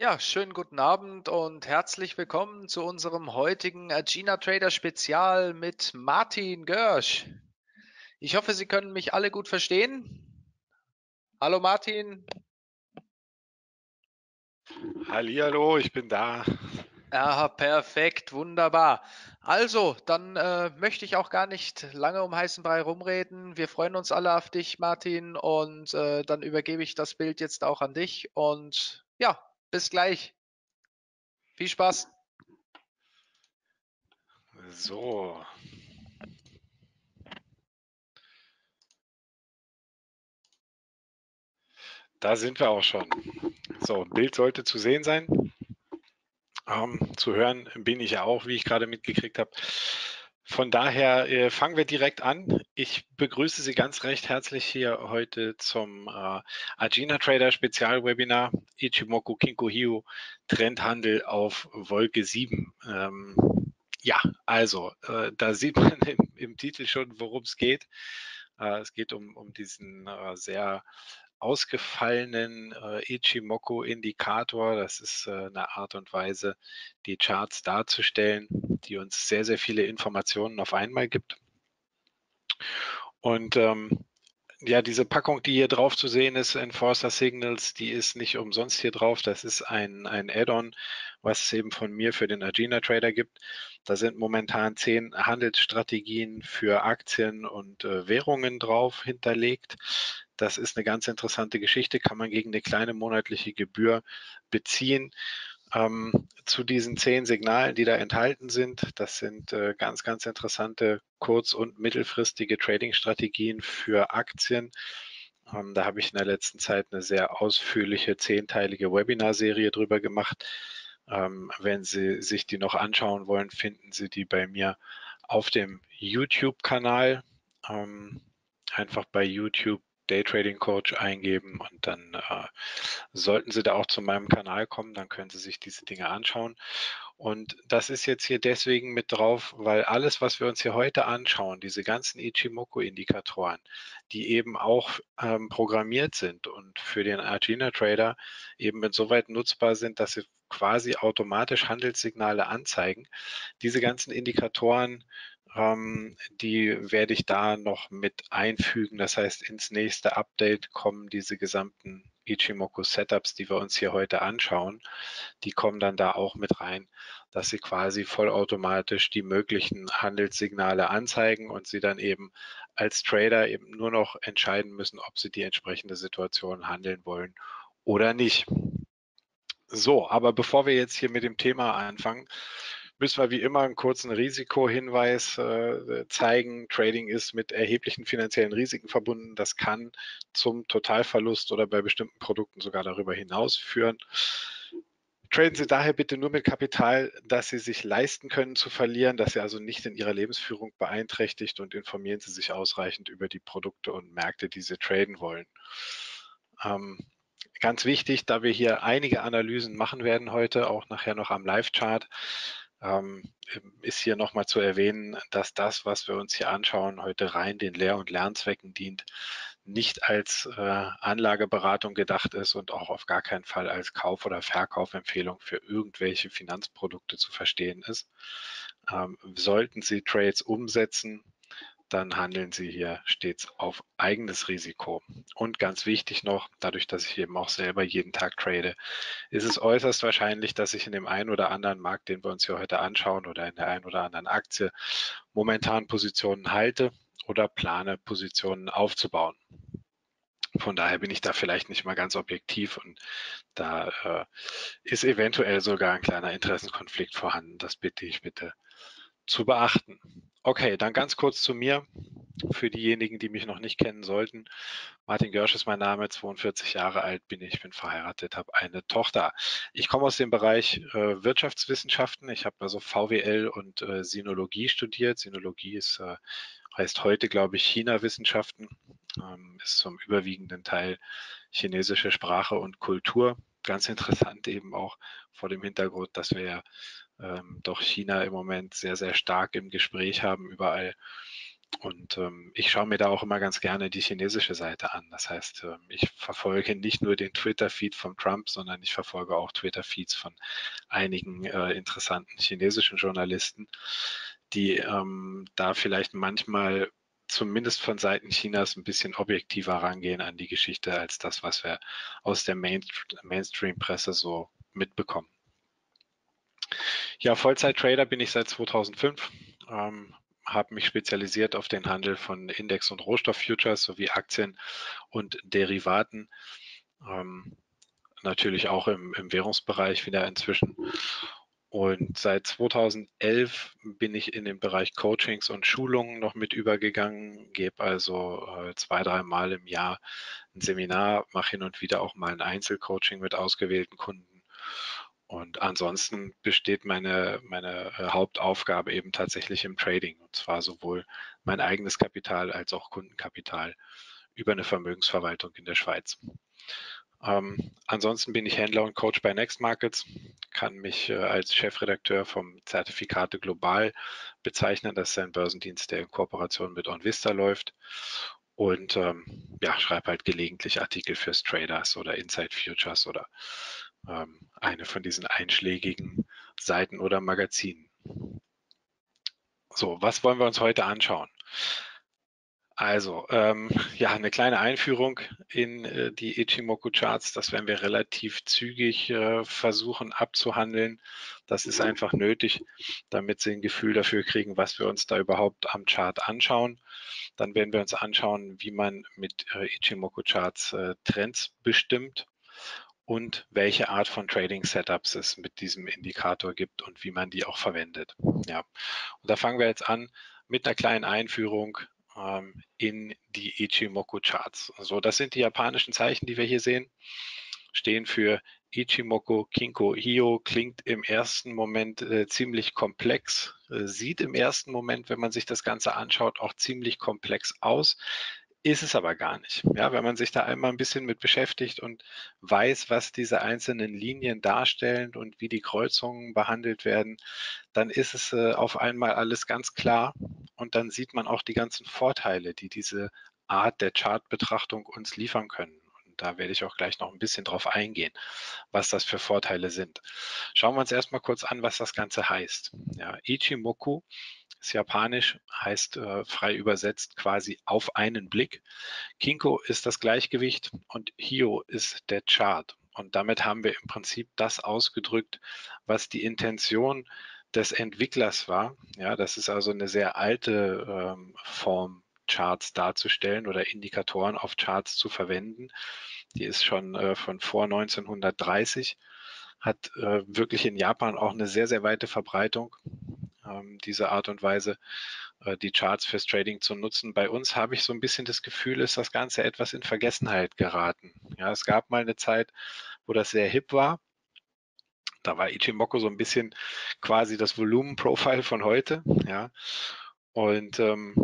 Ja, schönen guten Abend und herzlich willkommen zu unserem heutigen Agena Trader Spezial mit Martin Görsch. Ich hoffe, Sie können mich alle gut verstehen. Hallo Martin. Hallihallo, ich bin da. Ja, perfekt, wunderbar. Also, dann möchte ich auch gar nicht lange um heißen Brei rumreden. Wir freuen uns alle auf dich, Martin, und dann übergebe ich das Bild jetzt auch an dich. Und ja, bis gleich. Viel Spaß. So, da sind wir auch schon. So, Bild sollte zu sehen sein. Zu hören bin ich ja auch, wie ich gerade mitgekriegt habe. Von daher fangen wir direkt an. Ich begrüße Sie ganz recht herzlich hier heute zum Agena Trader Spezialwebinar Ichimoku Kinko Hio Trendhandel auf Wolke 7. Ja, also da sieht man im Titel schon, worum es geht. Es geht um diesen sehr ausgefallenen Ichimoku-Indikator. Das ist eine Art und Weise, die Charts darzustellen, die uns sehr, sehr viele Informationen auf einmal gibt. Und ja, diese Packung, die hier drauf zu sehen ist, Enforcer Signals, die ist nicht umsonst hier drauf. Das ist ein Add-on, was es eben von mir für den Agena Trader gibt. Da sind momentan 10 Handelsstrategien für Aktien und Währungen drauf hinterlegt. Das ist eine ganz interessante Geschichte, kann man gegen eine kleine monatliche Gebühr beziehen. Zu diesen 10 Signalen, die da enthalten sind. Das sind ganz, ganz interessante kurz- und mittelfristige Trading-Strategien für Aktien. Da habe ich in der letzten Zeit eine sehr ausführliche 10-teilige Webinarserie drüber gemacht. Wenn Sie sich die noch anschauen wollen, finden Sie die bei mir auf dem YouTube-Kanal. Einfach bei YouTube Daytrading Coach eingeben und dann sollten Sie da auch zu meinem Kanal kommen, dann können Sie sich diese Dinge anschauen. Und das ist jetzt hier deswegen mit drauf, weil alles, was wir uns hier heute anschauen, diese ganzen Ichimoku-Indikatoren, die eben auch programmiert sind und für den Agena Trader eben insoweit nutzbar sind, dass sie quasi automatisch Handelssignale anzeigen. Diese ganzen Indikatoren, die werde ich da noch mit einfügen. Das heißt, ins nächste Update kommen diese gesamten Ichimoku Setups, die wir uns hier heute anschauen, die kommen dann da auch mit rein, dass sie quasi vollautomatisch die möglichen Handelssignale anzeigen und sie dann eben als Trader eben nur noch entscheiden müssen, ob sie die entsprechende Situation handeln wollen oder nicht. So, aber bevor wir jetzt hier mit dem Thema anfangen, müssen wir wie immer einen kurzen Risikohinweis zeigen. Trading ist mit erheblichen finanziellen Risiken verbunden. Das kann zum Totalverlust oder bei bestimmten Produkten sogar darüber hinaus führen. Traden Sie daher bitte nur mit Kapital, das Sie sich leisten können zu verlieren, das Sie also nicht in Ihrer Lebensführung beeinträchtigt, und informieren Sie sich ausreichend über die Produkte und Märkte, die Sie traden wollen. Ähm, Ganz wichtig, da wir hier einige Analysen machen werden heute, auch nachher noch am Live-Chart, ähm, ist hier nochmal zu erwähnen, dass das, was wir uns hier anschauen, heute rein den Lehr- und Lernzwecken dient, nicht als Anlageberatung gedacht ist und auch auf gar keinen Fall als Kauf- oder Verkaufempfehlung für irgendwelche Finanzprodukte zu verstehen ist. Sollten Sie Trades umsetzen, dann handeln Sie hier stets auf eigenes Risiko. Und ganz wichtig noch, dadurch, dass ich eben auch selber jeden Tag trade, ist es äußerst wahrscheinlich, dass ich in dem einen oder anderen Markt, den wir uns hier heute anschauen, oder in der einen oder anderen Aktie momentan Positionen halte oder plane, Positionen aufzubauen. Von daher bin ich da vielleicht nicht mal ganz objektiv, und da ist eventuell sogar ein kleiner Interessenkonflikt vorhanden. Das bitte ich bitte zu beachten. Okay, dann ganz kurz zu mir. Für diejenigen, die mich noch nicht kennen sollten: Martin Görsch ist mein Name, 42 Jahre alt bin ich, bin verheiratet, habe eine Tochter. Ich komme aus dem Bereich Wirtschaftswissenschaften. Ich habe also VWL und Sinologie studiert. Sinologie heißt heute, glaube ich, China-Wissenschaften, ist zum überwiegenden Teil chinesische Sprache und Kultur. Ganz interessant eben auch vor dem Hintergrund, dass wir ja doch China im Moment sehr, sehr stark im Gespräch haben überall. Und ich schaue mir da auch immer ganz gerne die chinesische Seite an. Das heißt, ich verfolge nicht nur den Twitter-Feed von Trump, sondern ich verfolge auch Twitter-Feeds von einigen interessanten chinesischen Journalisten, die da vielleicht manchmal zumindest von Seiten Chinas ein bisschen objektiver rangehen an die Geschichte als das, was wir aus der Mainstream-Presse so mitbekommen. Ja, Vollzeit-Trader bin ich seit 2005, habe mich spezialisiert auf den Handel von Index- und Rohstofffutures sowie Aktien und Derivaten. Natürlich auch im Währungsbereich wieder inzwischen. Und seit 2011 bin ich in den Bereich Coachings und Schulungen noch mit übergegangen, gebe also 2-3 Mal im Jahr ein Seminar, mache hin und wieder auch mal ein Einzelcoaching mit ausgewählten Kunden. Und ansonsten besteht meine Hauptaufgabe eben tatsächlich im Trading, und zwar sowohl mein eigenes Kapital als auch Kundenkapital über eine Vermögensverwaltung in der Schweiz. Ansonsten bin ich Händler und Coach bei Next Markets, kann mich als Chefredakteur vom Zertifikate Global bezeichnen. Das ist ein Börsendienst, der in Kooperation mit OnVista läuft. Und ja, schreibe halt gelegentlich Artikel fürs Traders oder Inside Futures oder eine von diesen einschlägigen Seiten oder Magazinen. So, was wollen wir uns heute anschauen? Also, ja, eine kleine Einführung in die Ichimoku-Charts. Das werden wir relativ zügig versuchen abzuhandeln. Das ist einfach nötig, damit Sie ein Gefühl dafür kriegen, was wir uns da überhaupt am Chart anschauen. Dann werden wir uns anschauen, wie man mit Ichimoku-Charts Trends bestimmt und welche Art von Trading-Setups es mit diesem Indikator gibt und wie man die auch verwendet. Ja, und da fangen wir jetzt an mit einer kleinen Einführung in die Ichimoku-Charts. So, das sind die japanischen Zeichen, die wir hier sehen, stehen für Ichimoku, Kinko, Hio, klingt im ersten Moment ziemlich komplex, sieht im ersten Moment, wenn man sich das Ganze anschaut, auch ziemlich komplex aus, ist es aber gar nicht. Ja, wenn man sich da einmal ein bisschen mit beschäftigt und weiß, was diese einzelnen Linien darstellen und wie die Kreuzungen behandelt werden, dann ist es auf einmal alles ganz klar und dann sieht man auch die ganzen Vorteile, die diese Art der Chartbetrachtung uns liefern können. Und da werde ich auch gleich noch ein bisschen drauf eingehen, was das für Vorteile sind. Schauen wir uns erstmal kurz an, was das Ganze heißt. Ja, Ichimoku ist japanisch, heißt frei übersetzt quasi auf einen Blick. Kinko ist das Gleichgewicht und Hio ist der Chart. Und damit haben wir im Prinzip das ausgedrückt, was die Intention des Entwicklers war. Ja, das ist also eine sehr alte Form, Charts darzustellen oder Indikatoren auf Charts zu verwenden. Die ist schon von vor 1930, hat wirklich in Japan auch eine sehr, sehr weite Verbreitung, diese Art und Weise, die Charts fürs Trading zu nutzen. Bei uns habe ich so ein bisschen das Gefühl, ist das Ganze etwas in Vergessenheit geraten. Ja, es gab mal eine Zeit, wo das sehr hip war. Da war Ichimoku so ein bisschen quasi das Volumenprofile von heute. Ja, und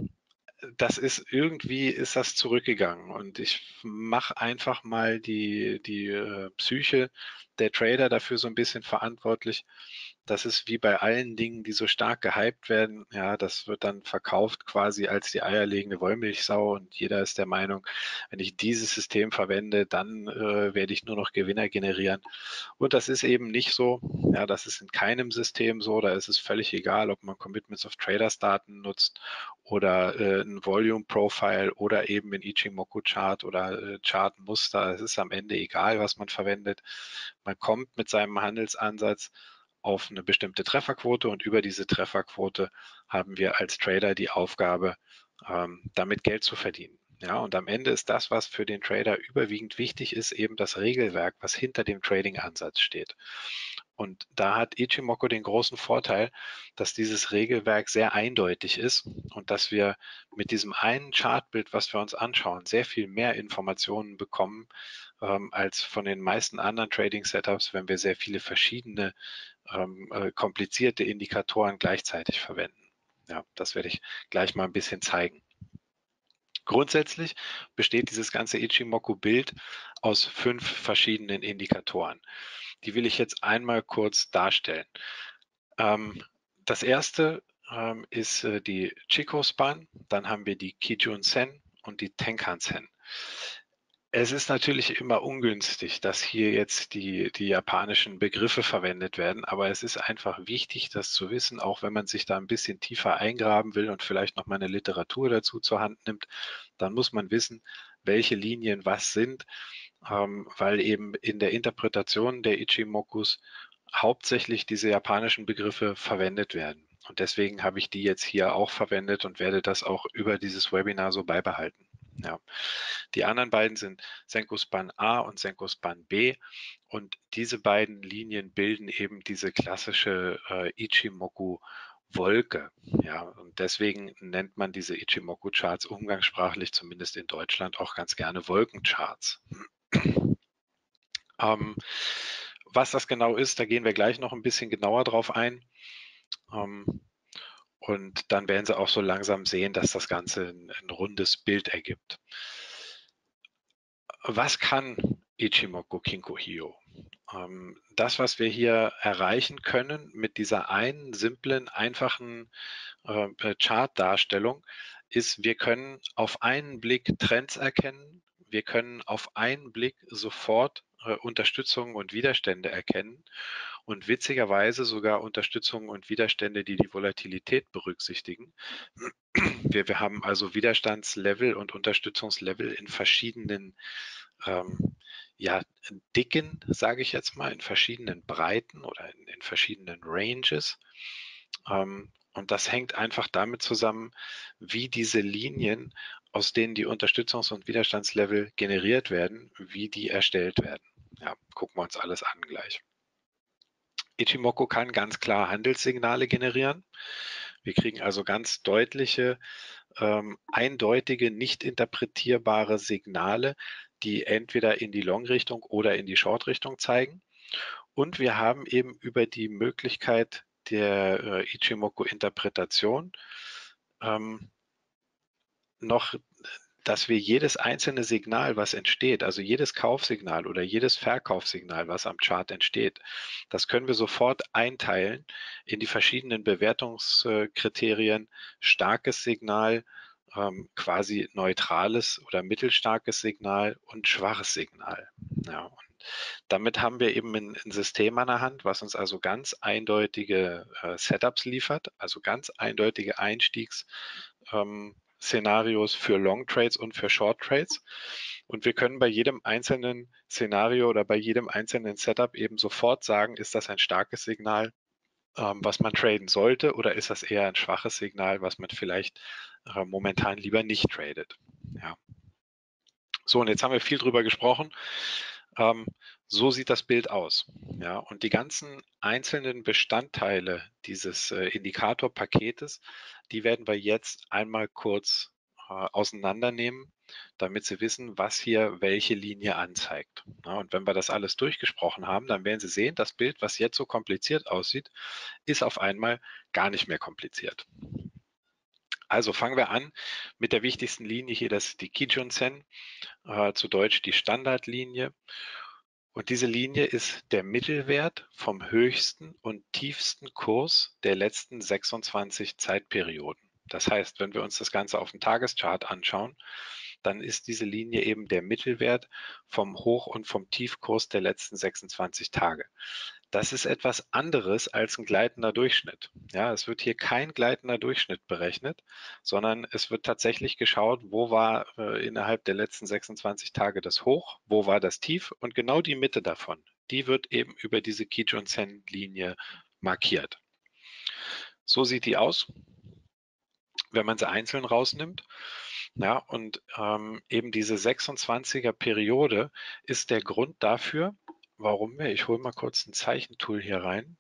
das ist irgendwie ist das zurückgegangen und ich mache einfach mal die Psyche der Trader dafür so ein bisschen verantwortlich. Das ist wie bei allen Dingen, die so stark gehypt werden. Ja, das wird dann verkauft quasi als die eierlegende Wollmilchsau und jeder ist der Meinung, wenn ich dieses System verwende, dann werde ich nur noch Gewinner generieren. Und das ist eben nicht so. Ja, das ist in keinem System so. Da ist es völlig egal, ob man Commitments of Traders Daten nutzt oder ein Volume Profile oder eben ein Ichimoku Chart oder Chart Muster. Es ist am Ende egal, was man verwendet. Man kommt mit seinem Handelsansatz auf eine bestimmte Trefferquote und über diese Trefferquote haben wir als Trader die Aufgabe, damit Geld zu verdienen. Ja, und am Ende ist das, was für den Trader überwiegend wichtig ist, eben das Regelwerk, was hinter dem Trading-Ansatz steht. Und da hat Ichimoku den großen Vorteil, dass dieses Regelwerk sehr eindeutig ist und dass wir mit diesem einen Chartbild, was wir uns anschauen, sehr viel mehr Informationen bekommen als von den meisten anderen Trading-Setups, wenn wir sehr viele verschiedene komplizierte Indikatoren gleichzeitig verwenden. Ja, das werde ich gleich mal ein bisschen zeigen. Grundsätzlich besteht dieses ganze Ichimoku-Bild aus 5 verschiedenen Indikatoren. Die will ich jetzt einmal kurz darstellen. Das erste ist die Chikou-Span, dann haben wir die Kijun-Sen und die Tenkan-Sen. Es ist natürlich immer ungünstig, dass hier jetzt die japanischen Begriffe verwendet werden, aber es ist einfach wichtig, das zu wissen, auch wenn man sich da ein bisschen tiefer eingraben will und vielleicht noch mal eine Literatur dazu zur Hand nimmt, dann muss man wissen, welche Linien was sind, weil eben in der Interpretation der Ichimokus hauptsächlich diese japanischen Begriffe verwendet werden. Und deswegen habe ich die jetzt hier auch verwendet und werde das auch über dieses Webinar so beibehalten. Ja. Die anderen beiden sind Senkuspan A und Senkuspan B und diese beiden Linien bilden eben diese klassische Ichimoku-Wolke. Ja, und deswegen nennt man diese Ichimoku-Charts umgangssprachlich, zumindest in Deutschland, auch ganz gerne Wolkencharts. Was das genau ist, da gehen wir gleich noch ein bisschen genauer drauf ein. Und dann werden Sie auch so langsam sehen, dass das Ganze ein rundes Bild ergibt. Was kann Ichimoku Kinko-Hyo? Das, was wir hier erreichen können mit dieser einen simplen, einfachen Chartdarstellung, ist, wir können auf einen Blick Trends erkennen, wir können auf einen Blick sofort Unterstützungen und Widerstände erkennen und witzigerweise sogar Unterstützungen und Widerstände, die die Volatilität berücksichtigen. Wir haben also Widerstandslevel und Unterstützungslevel in verschiedenen ja, Dicken, sage ich jetzt mal, in verschiedenen Breiten oder in verschiedenen Ranges. Und das hängt einfach damit zusammen, wie diese Linien, aus denen die Unterstützungs- und Widerstandslevel generiert werden, wie die erstellt werden. Ja, gucken wir uns alles an gleich. Ichimoku kann ganz klar Handelssignale generieren. Wir kriegen also ganz deutliche, eindeutige, nicht interpretierbare Signale, die entweder in die Long-Richtung oder in die Short-Richtung zeigen. Und wir haben eben über die Möglichkeit der Ichimoku-Interpretation noch, dass wir jedes einzelne Signal, was entsteht, also jedes Kaufsignal oder jedes Verkaufssignal, was am Chart entsteht, das können wir sofort einteilen in die verschiedenen Bewertungskriterien, starkes Signal, quasi neutrales oder mittelstarkes Signal und schwaches Signal. Ja, und damit haben wir eben ein System an der Hand, was uns also ganz eindeutige Setups liefert, also ganz eindeutige Einstiegsszenarios für Long Trades und für Short Trades. Und wir können bei jedem einzelnen Szenario oder bei jedem einzelnen Setup eben sofort sagen, ist das ein starkes Signal, was man traden sollte, oder ist das eher ein schwaches Signal, was man vielleicht momentan lieber nicht tradet. Ja. So, und jetzt haben wir viel drüber gesprochen. So sieht das Bild aus. Ja, und die ganzen einzelnen Bestandteile dieses Indikatorpaketes, die werden wir jetzt einmal kurz auseinandernehmen, damit Sie wissen, was hier welche Linie anzeigt. Ja, und wenn wir das alles durchgesprochen haben, dann werden Sie sehen, das Bild, was jetzt so kompliziert aussieht, ist auf einmal gar nicht mehr kompliziert. Also fangen wir an mit der wichtigsten Linie hier, das ist die Kijun-Sen, zu Deutsch die Standardlinie. Und diese Linie ist der Mittelwert vom höchsten und tiefsten Kurs der letzten 26 Zeitperioden. Das heißt, wenn wir uns das Ganze auf dem Tageschart anschauen, dann ist diese Linie eben der Mittelwert vom Hoch- und vom Tiefkurs der letzten 26 Tage. Das ist etwas anderes als ein gleitender Durchschnitt. Ja, es wird hier kein gleitender Durchschnitt berechnet, sondern es wird tatsächlich geschaut, wo war innerhalb der letzten 26 Tage das Hoch, wo war das Tief und genau die Mitte davon, die wird eben über diese Kijun-Sen-Linie markiert. So sieht die aus, wenn man sie einzeln rausnimmt. Ja, und eben diese 26er Periode ist der Grund dafür, warum wir, ich hole mal kurz ein Zeichentool hier rein.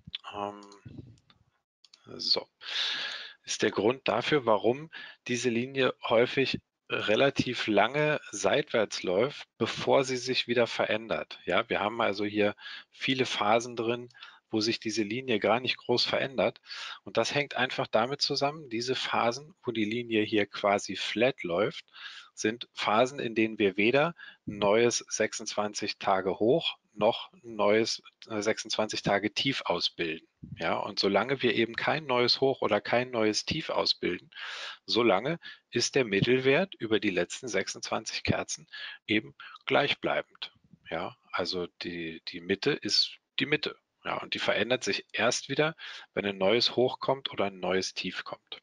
So, ist der Grund dafür, warum diese Linie häufig relativ lange seitwärts läuft, bevor sie sich wieder verändert. Ja, wir haben also hier viele Phasen drin, wo sich diese Linie gar nicht groß verändert. Und das hängt einfach damit zusammen, diese Phasen, wo die Linie hier quasi flat läuft, sind Phasen, in denen wir weder ein neues 26 Tage hoch noch ein neues 26 Tage tief ausbilden. Ja, und solange wir eben kein neues Hoch oder kein neues Tief ausbilden, solange ist der Mittelwert über die letzten 26 Kerzen eben gleichbleibend. Ja, also die Mitte ist die Mitte. Ja, und die verändert sich erst wieder, wenn ein neues Hoch kommt oder ein neues Tief kommt.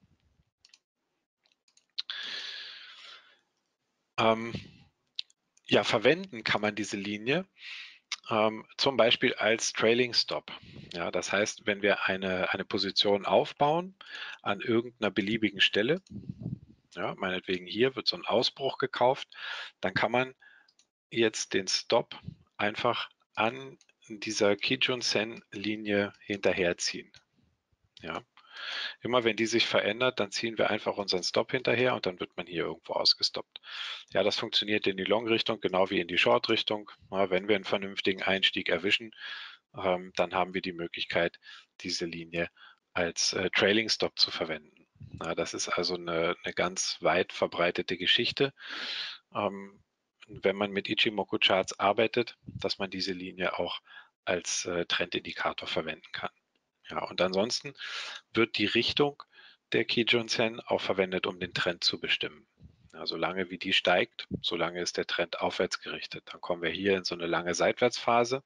Ja, verwenden kann man diese Linie zum Beispiel als Trailing Stop. Ja, das heißt, wenn wir eine Position aufbauen an irgendeiner beliebigen Stelle, ja, meinetwegen hier wird so ein Ausbruch gekauft, dann kann man jetzt den Stop einfach an dieser Kijun-Sen-Linie hinterherziehen. Ja. Immer wenn die sich verändert, dann ziehen wir einfach unseren Stop hinterher und dann wird man hier irgendwo ausgestoppt. Ja, das funktioniert in die Long-Richtung genau wie in die Short-Richtung. Ja, wenn wir einen vernünftigen Einstieg erwischen, dann haben wir die Möglichkeit, diese Linie als Trailing Stop zu verwenden. Ja, das ist also eine ganz weit verbreitete Geschichte, wenn man mit Ichimoku-Charts arbeitet, dass man diese Linie auch als Trendindikator verwenden kann. Ja, und ansonsten wird die Richtung der Kijun-Sen auch verwendet, um den Trend zu bestimmen. Ja, solange wie die steigt, solange ist der Trend aufwärts gerichtet. Dann kommen wir hier in so eine lange Seitwärtsphase.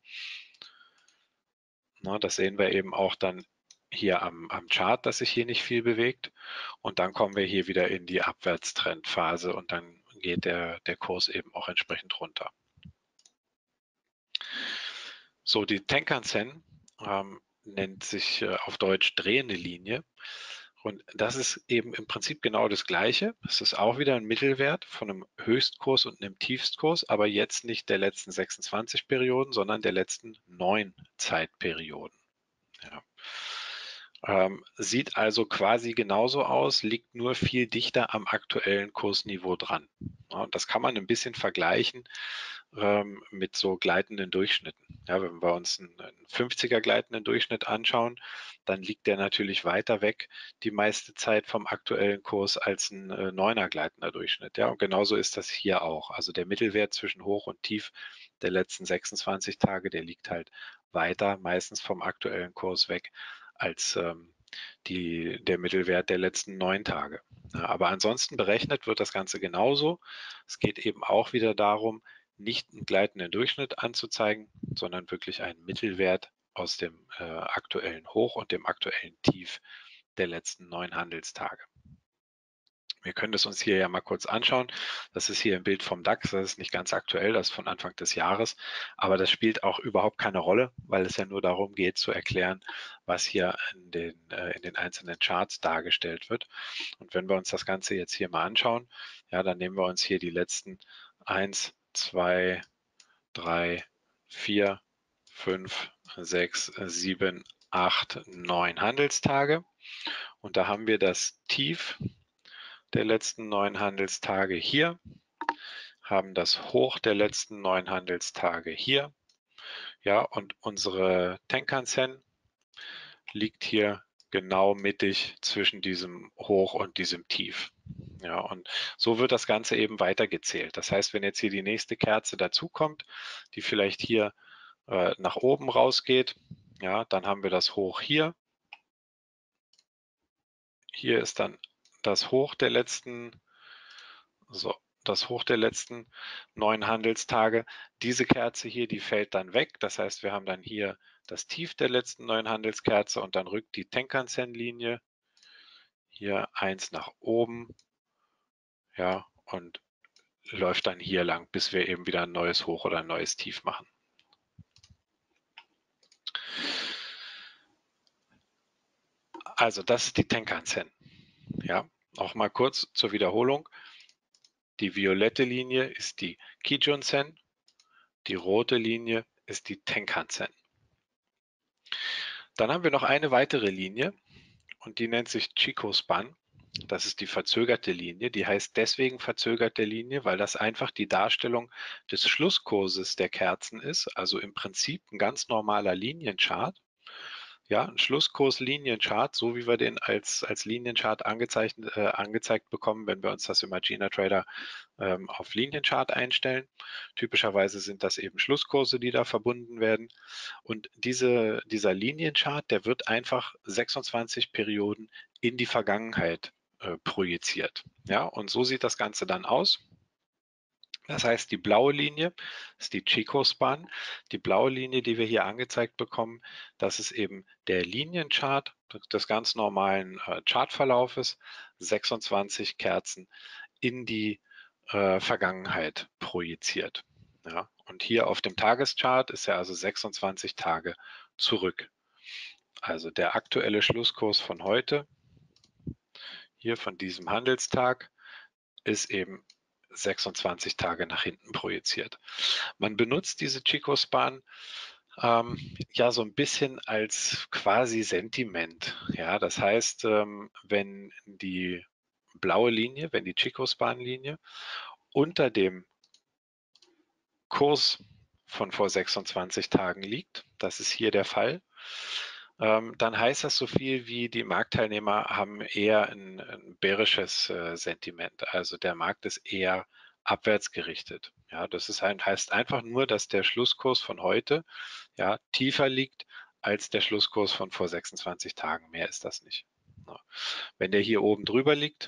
Na, das sehen wir eben auch dann hier am Chart, dass sich hier nicht viel bewegt. Und dann kommen wir hier wieder in die Abwärtstrendphase und dann geht der Kurs eben auch entsprechend runter. So, die Tenkan-Sen nennt sich auf Deutsch drehende Linie. Und das ist eben im Prinzip genau das Gleiche. Es ist auch wieder ein Mittelwert von einem Höchstkurs und einem Tiefstkurs, aber jetzt nicht der letzten 26 Perioden, sondern der letzten 9 Zeitperioden. Ja. Sieht also quasi genauso aus, liegt nur viel dichter am aktuellen Kursniveau dran. Ja, und das kann man ein bisschen vergleichen mit so gleitenden Durchschnitten. Ja, wenn wir uns einen 50er gleitenden Durchschnitt anschauen, dann liegt der natürlich weiter weg die meiste Zeit vom aktuellen Kurs als ein 9er gleitender Durchschnitt. Ja, und genauso ist das hier auch. Also der Mittelwert zwischen Hoch und Tief der letzten 26 Tage, der liegt halt weiter, meistens vom aktuellen Kurs weg, als der Mittelwert der letzten 9 Tage. Ja, aber ansonsten berechnet wird das Ganze genauso. Es geht eben auch wieder darum, nicht einen gleitenden Durchschnitt anzuzeigen, sondern wirklich einen Mittelwert aus dem aktuellen Hoch und dem aktuellen Tief der letzten 9 Handelstage. Wir können das uns hier ja mal kurz anschauen. Das ist hier ein Bild vom DAX. Das ist nicht ganz aktuell, das ist von Anfang des Jahres. Aber das spielt auch überhaupt keine Rolle, weil es ja nur darum geht zu erklären, was hier in den einzelnen Charts dargestellt wird. Und wenn wir uns das Ganze jetzt hier mal anschauen, ja, dann nehmen wir uns hier die letzten 1, 2, 3, 4, 5, 6, 7, 8, 9 Handelstage. Und da haben wir das Tief der letzten 9 Handelstage hier, haben das Hoch der letzten 9 Handelstage hier. Ja, und unsere Tenkan-Sen liegt hier genau mittig zwischen diesem Hoch und diesem Tief. Ja, und so wird das Ganze eben weitergezählt. Das heißt, wenn jetzt hier die nächste Kerze dazukommt, die vielleicht hier nach oben rausgeht, ja, dann haben wir das Hoch hier. Hier ist dann das Hoch der letzten, so, das Hoch der letzten 9 Handelstage. Diese Kerze hier, die fällt dann weg. Das heißt, wir haben dann hier das Tief der letzten 9 Handelskerze und dann rückt die Tenkan-Sen-Linie hier eins nach oben, ja, und läuft dann hier lang, bis wir eben wieder ein neues Hoch oder ein neues Tief machen. Also das ist die Tenkan-Sen. Ja, auch mal kurz zur Wiederholung. Die violette Linie ist die Kijun-Sen, die rote Linie ist die Tenkan-Sen. Dann haben wir noch eine weitere Linie und die nennt sich Chikou-Span. Das ist die verzögerte Linie. Die heißt deswegen verzögerte Linie, weil das einfach die Darstellung des Schlusskurses der Kerzen ist, also im Prinzip ein ganz normaler Linienchart. Ja, ein Schlusskurs-Linienchart, so wie wir den als Linienchart angezeigt bekommen, wenn wir uns das im Agena Trader auf Linienchart einstellen. Typischerweise sind das eben Schlusskurse, die da verbunden werden. Und dieser Linienchart, der wird einfach 26 Perioden in die Vergangenheit projiziert. Ja, und so sieht das Ganze dann aus. Das heißt, die blaue Linie ist die Chico-Span. Die blaue Linie, die wir hier angezeigt bekommen, das ist eben der Linienchart des ganz normalen Chartverlaufes, 26 Kerzen in die Vergangenheit projiziert. Ja, und hier auf dem Tageschart ist er also 26 Tage zurück. Also der aktuelle Schlusskurs von heute, hier von diesem Handelstag, ist eben 26 Tage nach hinten projiziert. Man benutzt diese Chico-Span ja so ein bisschen als quasi Sentiment. Ja, das heißt, wenn die blaue Linie, wenn die Chico-Span-Linie unter dem Kurs von vor 26 Tagen liegt, das ist hier der Fall, dann heißt das so viel wie, die Marktteilnehmer haben eher ein bärisches Sentiment. Also der Markt ist eher abwärts gerichtet. Ja, das heißt einfach nur, dass der Schlusskurs von heute ja tiefer liegt als der Schlusskurs von vor 26 Tagen. Mehr ist das nicht. Ja. Wenn der hier oben drüber liegt,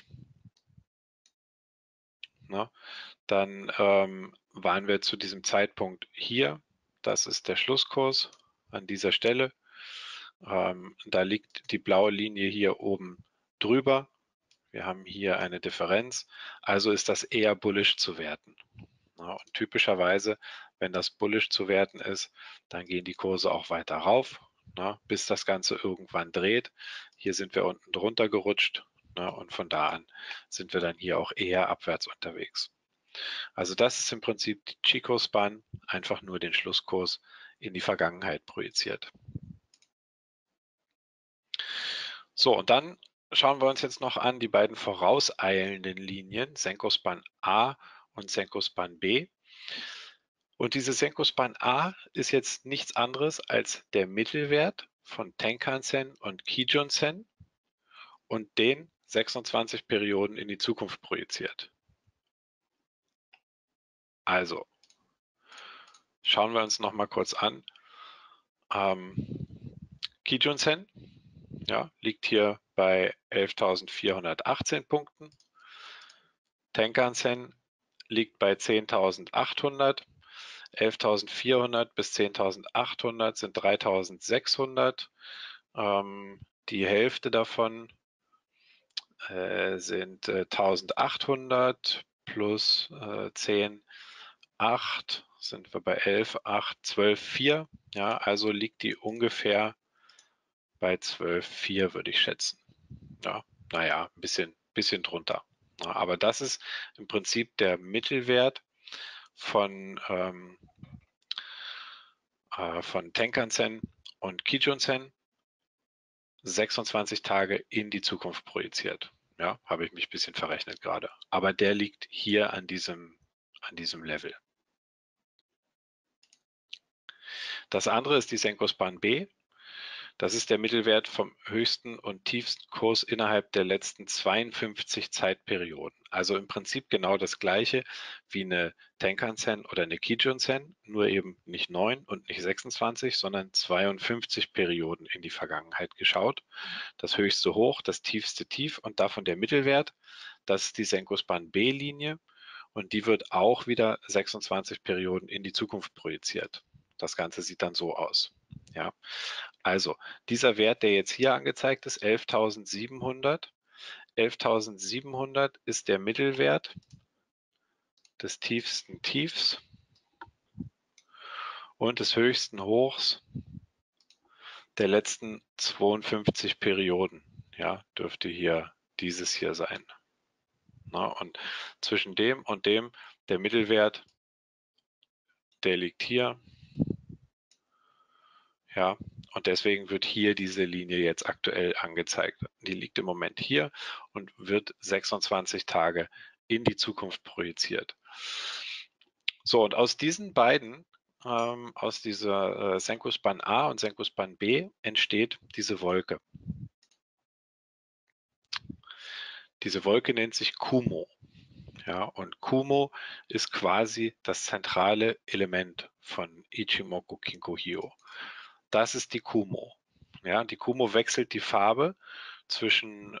ne, dann waren wir zu diesem Zeitpunkt hier. Das ist der Schlusskurs an dieser Stelle. Da liegt die blaue Linie hier oben drüber. Wir haben hier eine Differenz. Also ist das eher bullish zu werten. Ja, und typischerweise, wenn das bullish zu werten ist, dann gehen die Kurse auch weiter rauf, bis das Ganze irgendwann dreht. Hier sind wir unten drunter gerutscht, und von da an sind wir dann hier auch eher abwärts unterwegs. Also das ist im Prinzip die Chico-Span, einfach nur den Schlusskurs in die Vergangenheit projiziert. So, und dann schauen wir uns jetzt noch an die beiden vorauseilenden Linien, Senkospan A und Senkospan B. Und diese Senkospan A ist jetzt nichts anderes als der Mittelwert von Tenkan-sen und Kijun-sen und den 26 Perioden in die Zukunft projiziert. Also, schauen wir uns noch mal kurz an. Kijun-sen ja, liegt hier bei 11.418 Punkten. Tenkan-sen liegt bei 10.800. 11.400 bis 10.800 sind 3.600. Die Hälfte davon sind 1.800 plus 10, 8 sind wir bei 11, 8, 12, 4. Ja, also liegt die ungefähr bei 12, 4, würde ich schätzen. Ja, naja, ein bisschen drunter. Ja, aber das ist im Prinzip der Mittelwert von Tenkan-sen und Kijun-sen 26 Tage in die Zukunft projiziert. Ja, habe ich mich ein bisschen verrechnet gerade. Aber der liegt hier an diesem Level. Das andere ist die Senkospan B. Das ist der Mittelwert vom höchsten und tiefsten Kurs innerhalb der letzten 52 Zeitperioden. Also im Prinzip genau das gleiche wie eine Tenkan-sen oder eine Kijun-sen, nur eben nicht 9 und nicht 26, sondern 52 Perioden in die Vergangenheit geschaut. Das höchste Hoch, das tiefste Tief und davon der Mittelwert. Das ist die Senkospan B-Linie und die wird auch wieder 26 Perioden in die Zukunft projiziert. Das Ganze sieht dann so aus. Ja, also dieser Wert, der jetzt hier angezeigt ist, 11.700. 11.700 ist der Mittelwert des tiefsten Tiefs und des höchsten Hochs der letzten 52 Perioden. Ja, dürfte hier dieses hier sein. Na, und zwischen dem und dem, der Mittelwert, der liegt hier. Ja, und deswegen wird hier diese Linie jetzt aktuell angezeigt. Die liegt im Moment hier und wird 26 Tage in die Zukunft projiziert. So, und aus diesen beiden aus dieser Senkuspan A und Senkuspan B entsteht diese Wolke. Diese Wolke nennt sich Kumo. Ja, und Kumo ist quasi das zentrale Element von Ichimoku Kinko-hyo. Das ist die Kumo. Ja, die Kumo wechselt die Farbe zwischen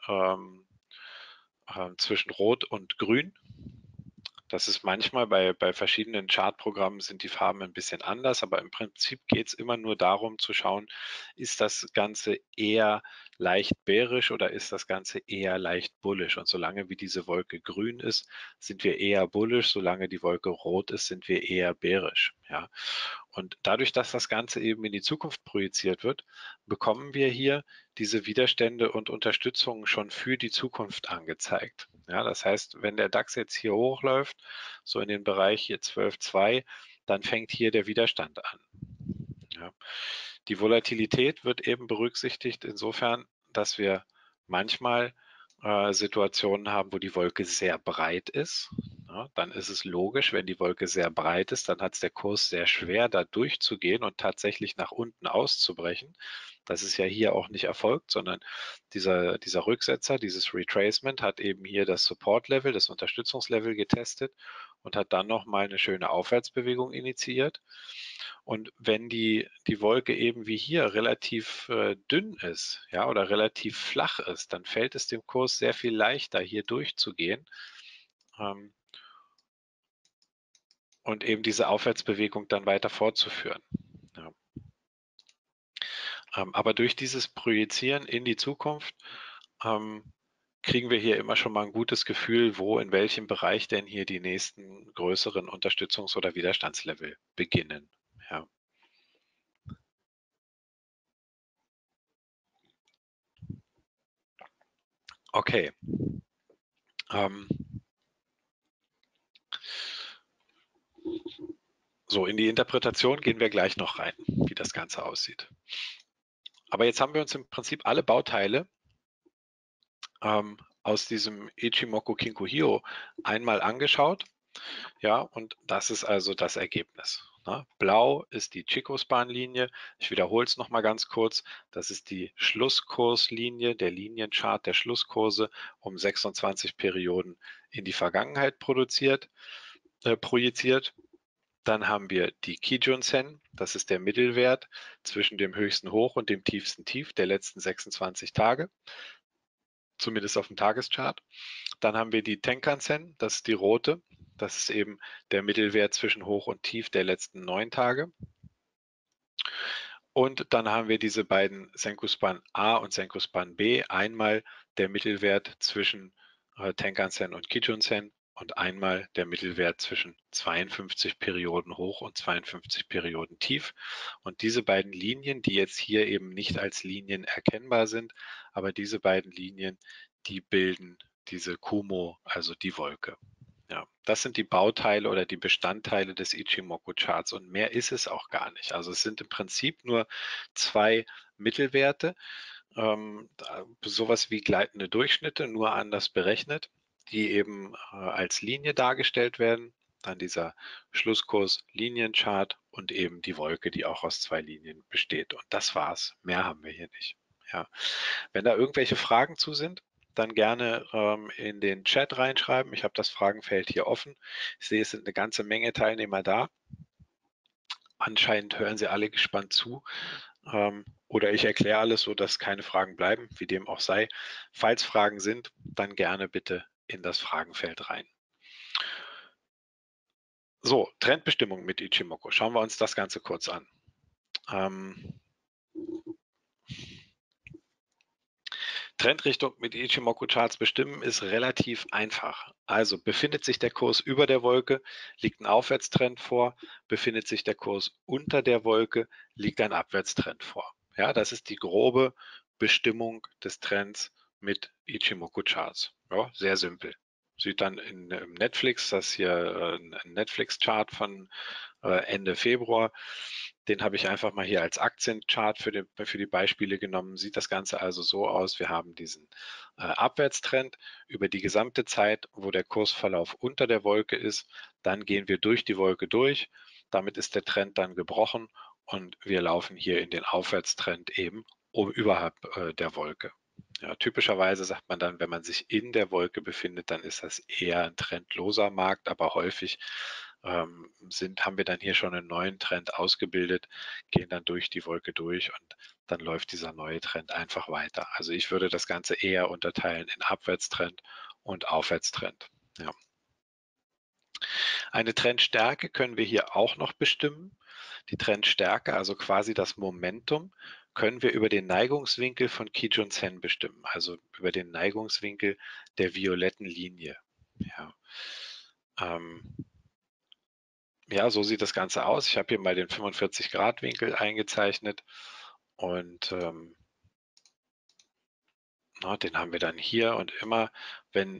Rot und Grün. Das ist manchmal bei verschiedenen Chartprogrammen sind die Farben ein bisschen anders, aber im Prinzip geht es immer nur darum zu schauen, ist das Ganze eher leicht bärisch oder ist das Ganze eher leicht bullish? Und solange wie diese Wolke grün ist, sind wir eher bullish, solange die Wolke rot ist, sind wir eher bärisch. Ja? Und dadurch, dass das Ganze eben in die Zukunft projiziert wird, bekommen wir hier diese Widerstände und Unterstützungen schon für die Zukunft angezeigt. Ja, das heißt, wenn der DAX jetzt hier hochläuft, so in den Bereich hier 12,2, dann fängt hier der Widerstand an. Ja. Die Volatilität wird eben berücksichtigt insofern, dass wir manchmal Situationen haben, wo die Wolke sehr breit ist. Ja, dann ist es logisch, wenn die Wolke sehr breit ist, dann hat es der Kurs sehr schwer, da durchzugehen und tatsächlich nach unten auszubrechen. Das ist ja hier auch nicht erfolgt, sondern dieser Rücksetzer, dieses Retracement hat eben hier das Support-Level, das Unterstützungslevel getestet und hat dann nochmal eine schöne Aufwärtsbewegung initiiert. Und wenn die Wolke eben wie hier relativ dünn ist, ja, oder relativ flach ist, dann fällt es dem Kurs sehr viel leichter, hier durchzugehen und eben diese Aufwärtsbewegung dann weiter fortzuführen. Ja. Aber durch dieses Projizieren in die Zukunft kriegen wir hier immer schon mal ein gutes Gefühl, wo in welchem Bereich denn hier die nächsten größeren Unterstützungs- oder Widerstandslevel beginnen. Ja. Okay. So, in die Interpretation gehen wir gleich noch rein, wie das Ganze aussieht. Aber jetzt haben wir uns im Prinzip alle Bauteile aus diesem Ichimoku Kinko-hyo einmal angeschaut. Ja, und das ist also das Ergebnis. Ne? Blau ist die Chico-Span-Linie. Ich wiederhole es nochmal ganz kurz. Das ist die Schlusskurslinie, der Linienchart der Schlusskurse um 26 Perioden in die Vergangenheit projiziert. Dann haben wir die Kijun-Sen, das ist der Mittelwert zwischen dem höchsten Hoch und dem tiefsten Tief der letzten 26 Tage, zumindest auf dem Tageschart. Dann haben wir die Tenkan-Sen, das ist die rote, das ist eben der Mittelwert zwischen Hoch und Tief der letzten 9 Tage. Und dann haben wir diese beiden Senkuspan A und Senkuspan B, einmal der Mittelwert zwischen Tenkan-Sen und Kijun-Sen und einmal der Mittelwert zwischen 52 Perioden hoch und 52 Perioden tief. Und diese beiden Linien, die jetzt hier eben nicht als Linien erkennbar sind, aber diese beiden Linien, die bilden diese Kumo, also die Wolke. Ja, das sind die Bauteile oder die Bestandteile des Ichimoku-Charts und mehr ist es auch gar nicht. Also es sind im Prinzip nur 2 Mittelwerte, sowas wie gleitende Durchschnitte, nur anders berechnet, die eben als Linie dargestellt werden. Dann dieser Schlusskurs-Linienchart und eben die Wolke, die auch aus 2 Linien besteht. Und das war's. Mehr haben wir hier nicht. Ja. Wenn da irgendwelche Fragen zu sind, dann gerne in den Chat reinschreiben. Ich habe das Fragenfeld hier offen. Ich sehe, es sind eine ganze Menge Teilnehmer da. Anscheinend hören sie alle gespannt zu. Oder ich erkläre alles, so dass keine Fragen bleiben, wie dem auch sei. Falls Fragen sind, dann gerne bitte in das Fragenfeld rein. So, Trendbestimmung mit Ichimoku. Schauen wir uns das Ganze kurz an. Trendrichtung mit Ichimoku-Charts bestimmen ist relativ einfach. Also befindet sich der Kurs über der Wolke, liegt ein Aufwärtstrend vor. Befindet sich der Kurs unter der Wolke, liegt ein Abwärtstrend vor. Ja, das ist die grobe Bestimmung des Trends mit Ichimoku-Charts. Ja, sehr simpel. Sieht dann in Netflix, das hier ein Netflix-Chart von Ende Februar. Den habe ich einfach mal hier als Aktienchart für die Beispiele genommen. Sieht das Ganze also so aus, wir haben diesen Abwärtstrend über die gesamte Zeit, wo der Kursverlauf unter der Wolke ist. Dann gehen wir durch die Wolke durch. Damit ist der Trend dann gebrochen und wir laufen hier in den Aufwärtstrend eben überhalb der Wolke. Ja, typischerweise sagt man dann, wenn man sich in der Wolke befindet, dann ist das eher ein trendloser Markt, aber häufig haben wir dann hier schon einen neuen Trend ausgebildet, gehen dann durch die Wolke durch und dann läuft dieser neue Trend einfach weiter. Also ich würde das Ganze eher unterteilen in Abwärtstrend und Aufwärtstrend. Ja. Eine Trendstärke können wir hier auch noch bestimmen. Die Trendstärke, also quasi das Momentum, können wir über den Neigungswinkel von Kijun-sen bestimmen, also über den Neigungswinkel der violetten Linie. Ja. Ja, so sieht das Ganze aus. Ich habe hier mal den 45-Grad-Winkel eingezeichnet und den haben wir dann hier und immer, wenn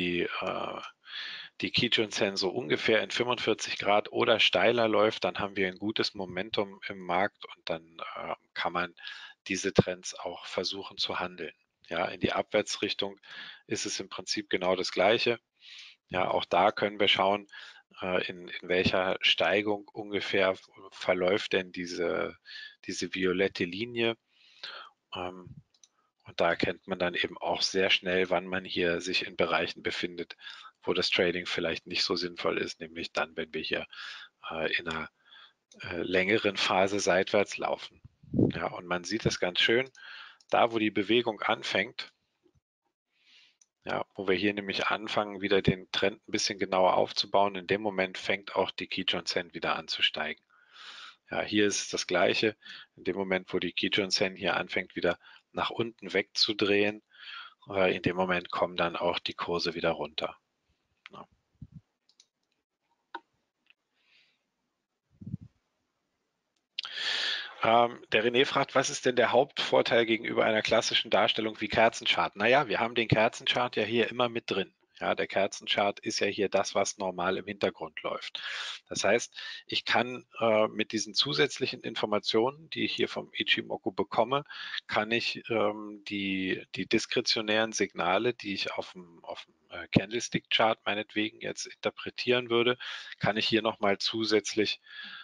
die Kijun-sen so ungefähr in 45 Grad oder steiler läuft, dann haben wir ein gutes Momentum im Markt und dann kann man diese Trends auch versuchen zu handeln. Ja, in die Abwärtsrichtung ist es im Prinzip genau das Gleiche. Ja, auch da können wir schauen, in welcher Steigung ungefähr verläuft denn diese violette Linie. Und da erkennt man dann eben auch sehr schnell, wann man hier sich in Bereichen befindet, wo das Trading vielleicht nicht so sinnvoll ist, nämlich dann, wenn wir hier in einer längeren Phase seitwärts laufen. Ja, und man sieht das ganz schön, da wo die Bewegung anfängt, ja, wo wir hier nämlich anfangen, wieder den Trend ein bisschen genauer aufzubauen, in dem Moment fängt auch die Kijun-sen wieder an zu steigen. Ja, hier ist das Gleiche. In dem Moment, wo die Kijun-sen hier anfängt, wieder nach unten wegzudrehen, in dem Moment kommen dann auch die Kurse wieder runter. Ja. Der René fragt, was ist denn der Hauptvorteil gegenüber einer klassischen Darstellung wie Kerzenchart? Naja, wir haben den Kerzenchart ja hier immer mit drin. Ja, der Kerzenchart ist ja hier das, was normal im Hintergrund läuft. Das heißt, ich kann mit diesen zusätzlichen Informationen, die ich hier vom Ichimoku bekomme, kann ich die diskretionären Signale, die ich auf dem Candlestick-Chart meinetwegen jetzt interpretieren würde, kann ich hier nochmal zusätzlich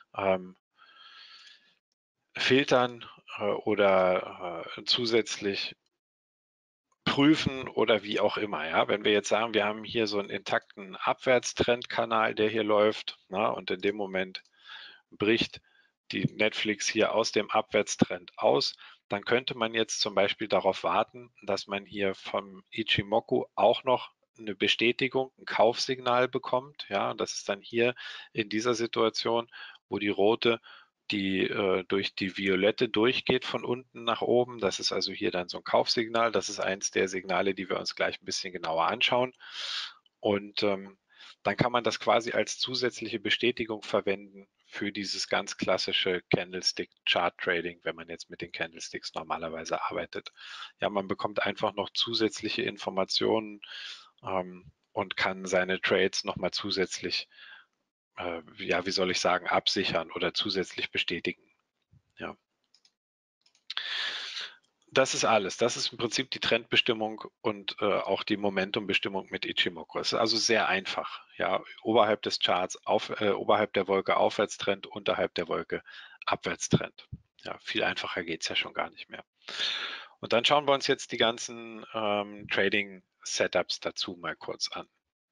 filtern oder zusätzlich prüfen oder wie auch immer. Ja? Wenn wir jetzt sagen, wir haben hier so einen intakten Abwärtstrendkanal, der hier läuft, und in dem Moment bricht die Netflix hier aus dem Abwärtstrend aus, dann könnte man jetzt zum Beispiel darauf warten, dass man hier vom Ichimoku auch noch eine Bestätigung, ein Kaufsignal bekommt. Ja, und das ist dann hier in dieser Situation, wo die rote durch die violette durchgeht von unten nach oben. Das ist also hier dann so ein Kaufsignal. Das ist eins der Signale, die wir uns gleich ein bisschen genauer anschauen. Und dann kann man das quasi als zusätzliche Bestätigung verwenden für dieses ganz klassische Candlestick Chart Trading, wenn man jetzt mit den Candlesticks normalerweise arbeitet. Ja, man bekommt einfach noch zusätzliche Informationen und kann seine Trades nochmal zusätzlich, ja, wie soll ich sagen, absichern oder zusätzlich bestätigen. Ja. Das ist alles. Das ist im Prinzip die Trendbestimmung und auch die Momentumbestimmung mit Ichimoku. Es ist also sehr einfach. Ja, oberhalb des Charts, oberhalb der Wolke Aufwärtstrend, unterhalb der Wolke Abwärtstrend. Ja, viel einfacher geht es ja schon gar nicht mehr. Und dann schauen wir uns jetzt die ganzen Trading-Setups dazu mal kurz an.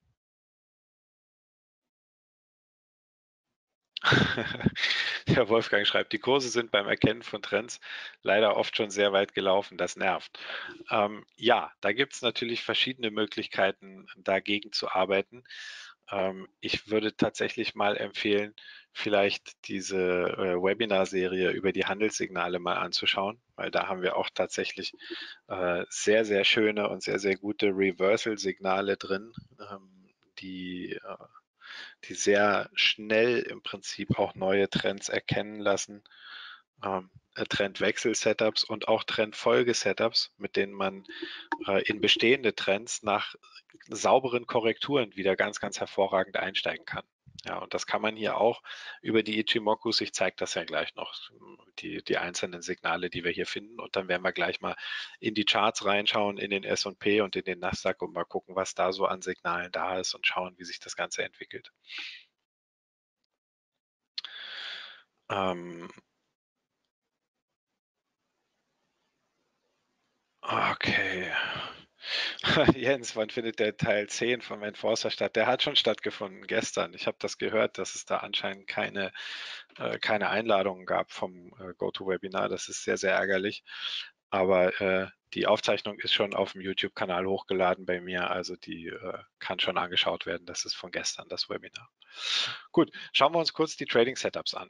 Der Wolfgang schreibt, die Kurse sind beim Erkennen von Trends leider oft schon sehr weit gelaufen. Das nervt. Ja, da gibt es natürlich verschiedene Möglichkeiten, dagegen zu arbeiten. Ich würde tatsächlich mal empfehlen, vielleicht diese Webinar-Serie über die Handelssignale mal anzuschauen, weil da haben wir auch tatsächlich sehr, sehr schöne und sehr, sehr gute Reversal-Signale drin, die sehr schnell im Prinzip auch neue Trends erkennen lassen. Trendwechsel-Setups und auch Trendfolge-Setups, mit denen man in bestehende Trends nach sauberen Korrekturen wieder ganz, ganz hervorragend einsteigen kann. Ja, und das kann man hier auch über die Ichimokus, ich zeige das ja gleich noch, die einzelnen Signale, die wir hier finden. Und dann werden wir gleich mal in die Charts reinschauen, in den S&P und in den Nasdaq und mal gucken, was da so an Signalen da ist und schauen, wie sich das Ganze entwickelt. Okay. Jens, wann findet der Teil 10 vom Enforcer statt? Der hat schon stattgefunden gestern. Ich habe das gehört, dass es da anscheinend keine Einladungen gab vom GoToWebinar. Das ist sehr, sehr ärgerlich. Aber die Aufzeichnung ist schon auf dem YouTube-Kanal hochgeladen bei mir. Also die kann schon angeschaut werden. Das ist von gestern, das Webinar. Gut, schauen wir uns kurz die Trading Setups an.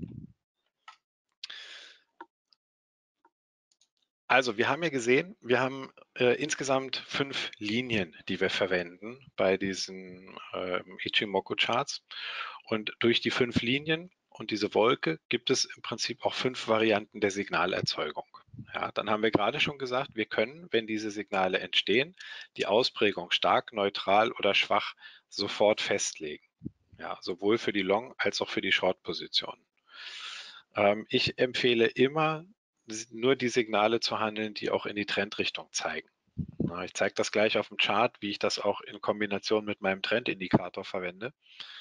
Also wir haben ja gesehen, wir haben insgesamt 5 Linien, die wir verwenden bei diesen Ichimoku-Charts. Und durch die 5 Linien und diese Wolke gibt es im Prinzip auch 5 Varianten der Signalerzeugung. Ja, dann haben wir gerade schon gesagt, wir können, wenn diese Signale entstehen, die Ausprägung stark, neutral oder schwach sofort festlegen. Ja, sowohl für die Long- als auch für die Short-Position. Ich empfehle immer, nur die Signale zu handeln, die auch in die Trendrichtung zeigen. Ich zeige das gleich auf dem Chart, wie ich das auch in Kombination mit meinem Trendindikator verwende.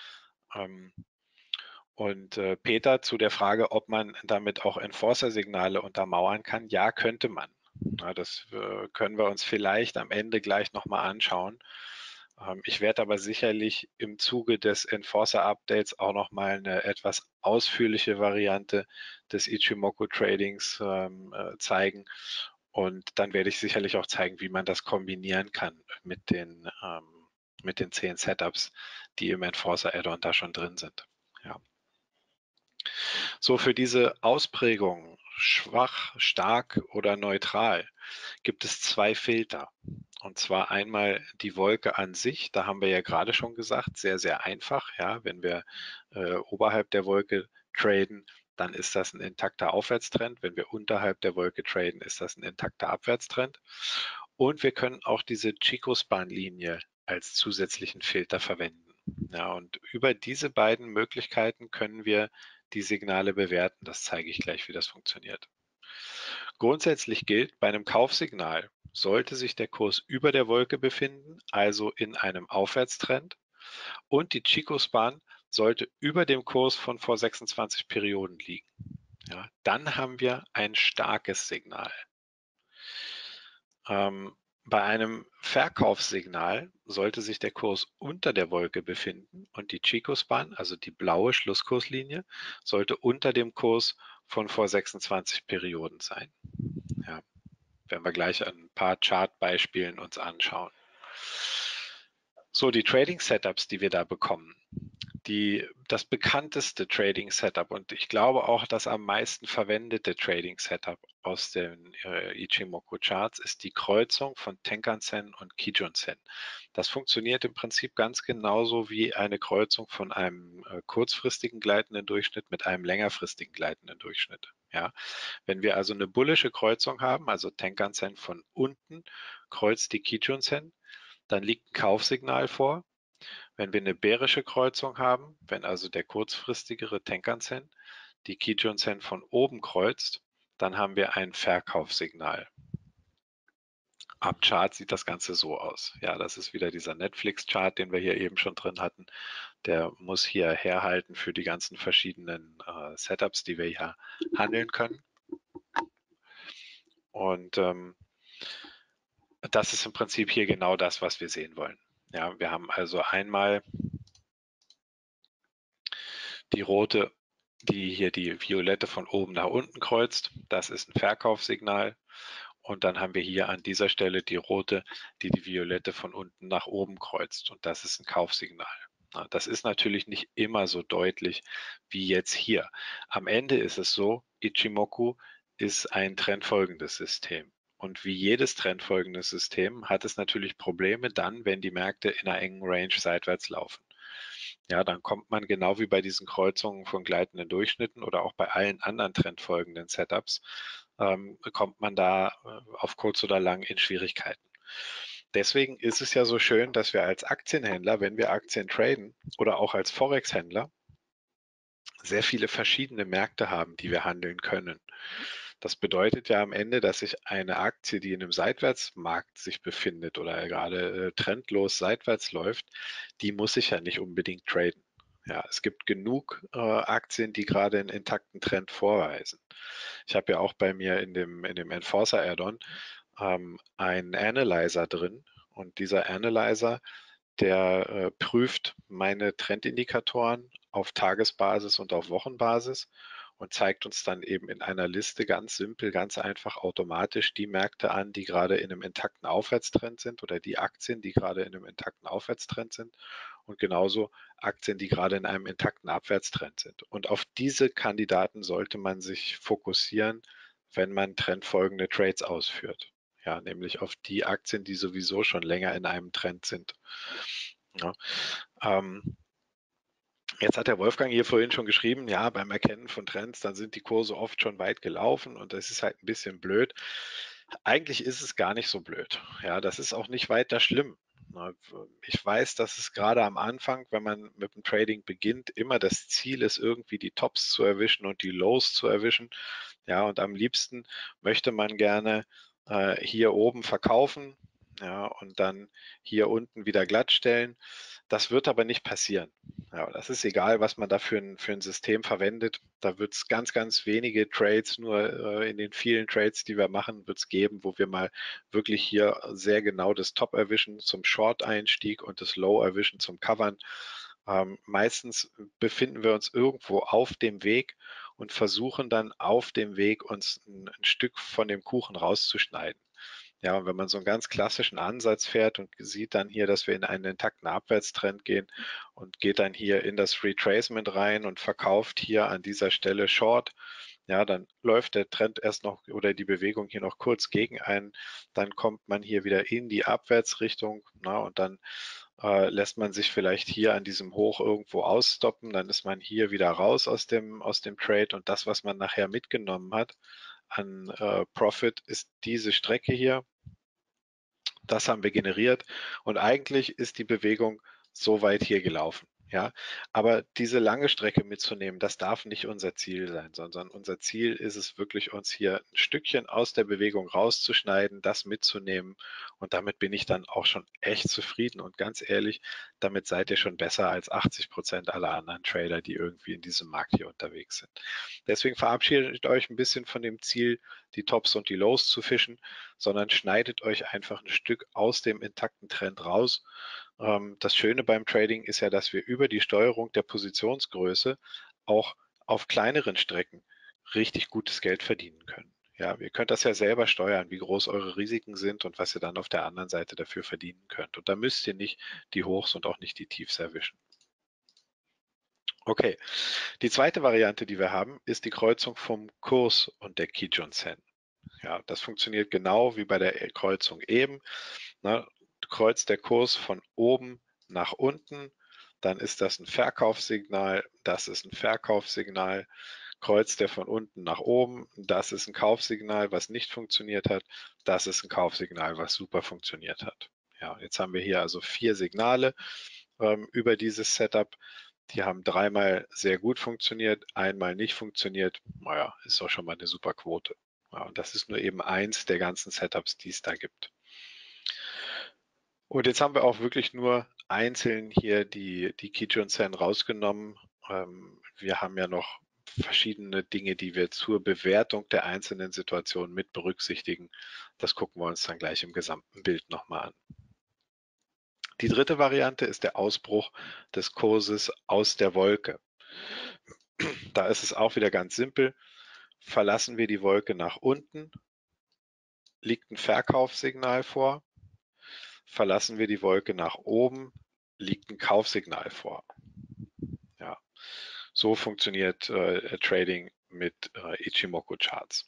Und Peter, zu der Frage, ob man damit auch Enforcer-Signale untermauern kann, ja, könnte man. Das können wir uns vielleicht am Ende gleich nochmal anschauen. Ich werde aber sicherlich im Zuge des Enforcer-Updates auch nochmal eine etwas ausführliche Variante des Ichimoku-Tradings zeigen. Und dann werde ich sicherlich auch zeigen, wie man das kombinieren kann mit den 10 Setups, die im Enforcer-Add-on da schon drin sind. Ja. So, für diese Ausprägung schwach, stark oder neutral gibt es 2 Filter. Und zwar einmal die Wolke an sich, da haben wir ja gerade schon gesagt, sehr, sehr einfach. Ja, wenn wir oberhalb der Wolke traden, dann ist das ein intakter Aufwärtstrend. Wenn wir unterhalb der Wolke traden, ist das ein intakter Abwärtstrend. Und wir können auch diese Chico-Span-Linie als zusätzlichen Filter verwenden. Ja, und über diese beiden Möglichkeiten können wir die Signale bewerten. Das zeige ich gleich, wie das funktioniert. Grundsätzlich gilt, bei einem Kaufsignal sollte sich der Kurs über der Wolke befinden, also in einem Aufwärtstrend, und die Chico-Span sollte über dem Kurs von vor 26 Perioden liegen. Ja, dann haben wir ein starkes Signal. Bei einem Verkaufssignal sollte sich der Kurs unter der Wolke befinden und die Chico-Span, also die blaue Schlusskurslinie, sollte unter dem Kurs von vor 26 Perioden sein. Ja, werden wir gleich an ein paar Chartbeispielen uns anschauen. So, die Trading-Setups, die wir da bekommen. Das bekannteste Trading Setup und ich glaube auch das am meisten verwendete Trading Setup aus den Ichimoku Charts ist die Kreuzung von Tenkan-Sen und Kijun-Sen. Das funktioniert im Prinzip ganz genauso wie eine Kreuzung von einem kurzfristigen gleitenden Durchschnitt mit einem längerfristigen gleitenden Durchschnitt. Ja, wenn wir also eine bullische Kreuzung haben, also Tenkan-Sen von unten kreuzt die Kijun-Sen, dann liegt ein Kaufsignal vor. Wenn wir eine bärische Kreuzung haben, wenn also der kurzfristigere Tenkan-Sen die Kijun-Sen von oben kreuzt, dann haben wir ein Verkaufssignal. Am Chart sieht das Ganze so aus. Ja, das ist wieder dieser Netflix-Chart, den wir hier eben schon drin hatten. Der muss hier herhalten für die ganzen verschiedenen Setups, die wir hier handeln können. Und das ist im Prinzip hier genau das, was wir sehen wollen. Ja, wir haben also einmal die rote, die hier die violette von oben nach unten kreuzt. Das ist ein Verkaufssignal. Und dann haben wir hier an dieser Stelle die rote, die die violette von unten nach oben kreuzt. Und das ist ein Kaufsignal. Das ist natürlich nicht immer so deutlich wie jetzt hier. Am Ende ist es so, Ichimoku ist ein trendfolgendes System. Und wie jedes trendfolgendes System hat es natürlich Probleme dann, wenn die Märkte in einer engen Range seitwärts laufen. Ja, dann kommt man genau wie bei diesen Kreuzungen von gleitenden Durchschnitten oder auch bei allen anderen trendfolgenden Setups, kommt man da auf kurz oder lang in Schwierigkeiten. Deswegen ist es ja so schön, dass wir als Aktienhändler, wenn wir Aktien traden oder auch als Forex-Händler, sehr viele verschiedene Märkte haben, die wir handeln können. Das bedeutet ja am Ende, dass sich eine Aktie, die in einem Seitwärtsmarkt sich befindet oder gerade trendlos seitwärts läuft, die muss ich ja nicht unbedingt traden. Ja, es gibt genug Aktien, die gerade einen intakten Trend vorweisen. Ich habe ja auch bei mir in dem Enforcer Add-on einen Analyzer drin, und dieser Analyzer, der prüft meine Trendindikatoren auf Tagesbasis und auf Wochenbasis und zeigt uns dann eben in einer Liste ganz simpel, ganz einfach automatisch die Märkte an, die gerade in einem intakten Aufwärtstrend sind, oder die Aktien, die gerade in einem intakten Aufwärtstrend sind, und genauso Aktien, die gerade in einem intakten Abwärtstrend sind. Und auf diese Kandidaten sollte man sich fokussieren, wenn man trendfolgende Trades ausführt. Ja, nämlich auf die Aktien, die sowieso schon länger in einem Trend sind. Ja. Jetzt hat der Wolfgang hier vorhin schon geschrieben, ja, beim Erkennen von Trends, dann sind die Kurse oft schon weit gelaufen und das ist halt ein bisschen blöd. Eigentlich ist es gar nicht so blöd. Ja, das ist auch nicht weiter schlimm. Ich weiß, dass es gerade am Anfang, wenn man mit dem Trading beginnt, immer das Ziel ist, irgendwie die Tops zu erwischen und die Lows zu erwischen. Ja, und am liebsten möchte man gerne hier oben verkaufen, ja, und dann hier unten wieder glattstellen. Das wird aber nicht passieren. Ja, das ist egal, was man da für ein System verwendet. Da wird es ganz, ganz wenige Trades, nur in den vielen Trades, die wir machen, wird es geben, wo wir mal wirklich hier sehr genau das Top erwischen zum Short-Einstieg und das Low erwischen zum Covern. Meistens befinden wir uns irgendwo auf dem Weg und versuchen dann auf dem Weg uns ein Stück von dem Kuchen rauszuschneiden. Ja, und wenn man so einen ganz klassischen Ansatz fährt und sieht dann hier, dass wir in einen intakten Abwärtstrend gehen und geht dann hier in das Retracement rein und verkauft hier an dieser Stelle Short, ja, dann läuft der Trend erst noch oder die Bewegung hier noch kurz gegen einen, dann kommt man hier wieder in die Abwärtsrichtung, na, und dann lässt man sich vielleicht hier an diesem Hoch irgendwo ausstoppen, dann ist man hier wieder raus aus dem Trade, und das, was man nachher mitgenommen hat an Profit, ist diese Strecke hier. Das haben wir generiert und eigentlich ist die Bewegung so weit hier gelaufen. Ja, aber diese lange Strecke mitzunehmen, das darf nicht unser Ziel sein, sondern unser Ziel ist es wirklich, uns hier ein Stückchen aus der Bewegung rauszuschneiden, das mitzunehmen, und damit bin ich dann auch schon echt zufrieden, und ganz ehrlich, damit seid ihr schon besser als 80% aller anderen Trader, die irgendwie in diesem Markt hier unterwegs sind. Deswegen verabschiedet euch ein bisschen von dem Ziel, die Tops und die Lows zu fischen, sondern schneidet euch einfach ein Stück aus dem intakten Trend raus. Das Schöne beim Trading ist ja, dass wir über die Steuerung der Positionsgröße auch auf kleineren Strecken richtig gutes Geld verdienen können. Ja, ihr könnt das ja selber steuern, wie groß eure Risiken sind und was ihr dann auf der anderen Seite dafür verdienen könnt. Und da müsst ihr nicht die Hochs und auch nicht die Tiefs erwischen. Okay, die zweite Variante, die wir haben, ist die Kreuzung vom Kurs und der Kijun-Sen. Ja, das funktioniert genau wie bei der Kreuzung eben. Ne? Kreuzt der Kurs von oben nach unten, dann ist das ein Verkaufssignal, das ist ein Verkaufssignal. Kreuzt der von unten nach oben, das ist ein Kaufsignal, was nicht funktioniert hat, das ist ein Kaufsignal, was super funktioniert hat. Ja, jetzt haben wir hier also 4 Signale über dieses Setup. Die haben 3-mal sehr gut funktioniert, einmal nicht funktioniert. Naja, ist auch schon mal eine super Quote. Ja, und das ist nur eben eins der ganzen Setups, die es da gibt. Und jetzt haben wir auch wirklich nur einzeln hier die Kijun-Sen rausgenommen. Wir haben ja noch verschiedene Dinge, die wir zur Bewertung der einzelnen Situationen mit berücksichtigen. Das gucken wir uns dann gleich im gesamten Bild nochmal an. Die dritte Variante ist der Ausbruch des Kurses aus der Wolke. Da ist es auch wieder ganz simpel. Verlassen wir die Wolke nach unten, liegt ein Verkaufssignal vor. Verlassen wir die Wolke nach oben, liegt ein Kaufsignal vor. Ja, so funktioniert Trading mit Ichimoku-Charts.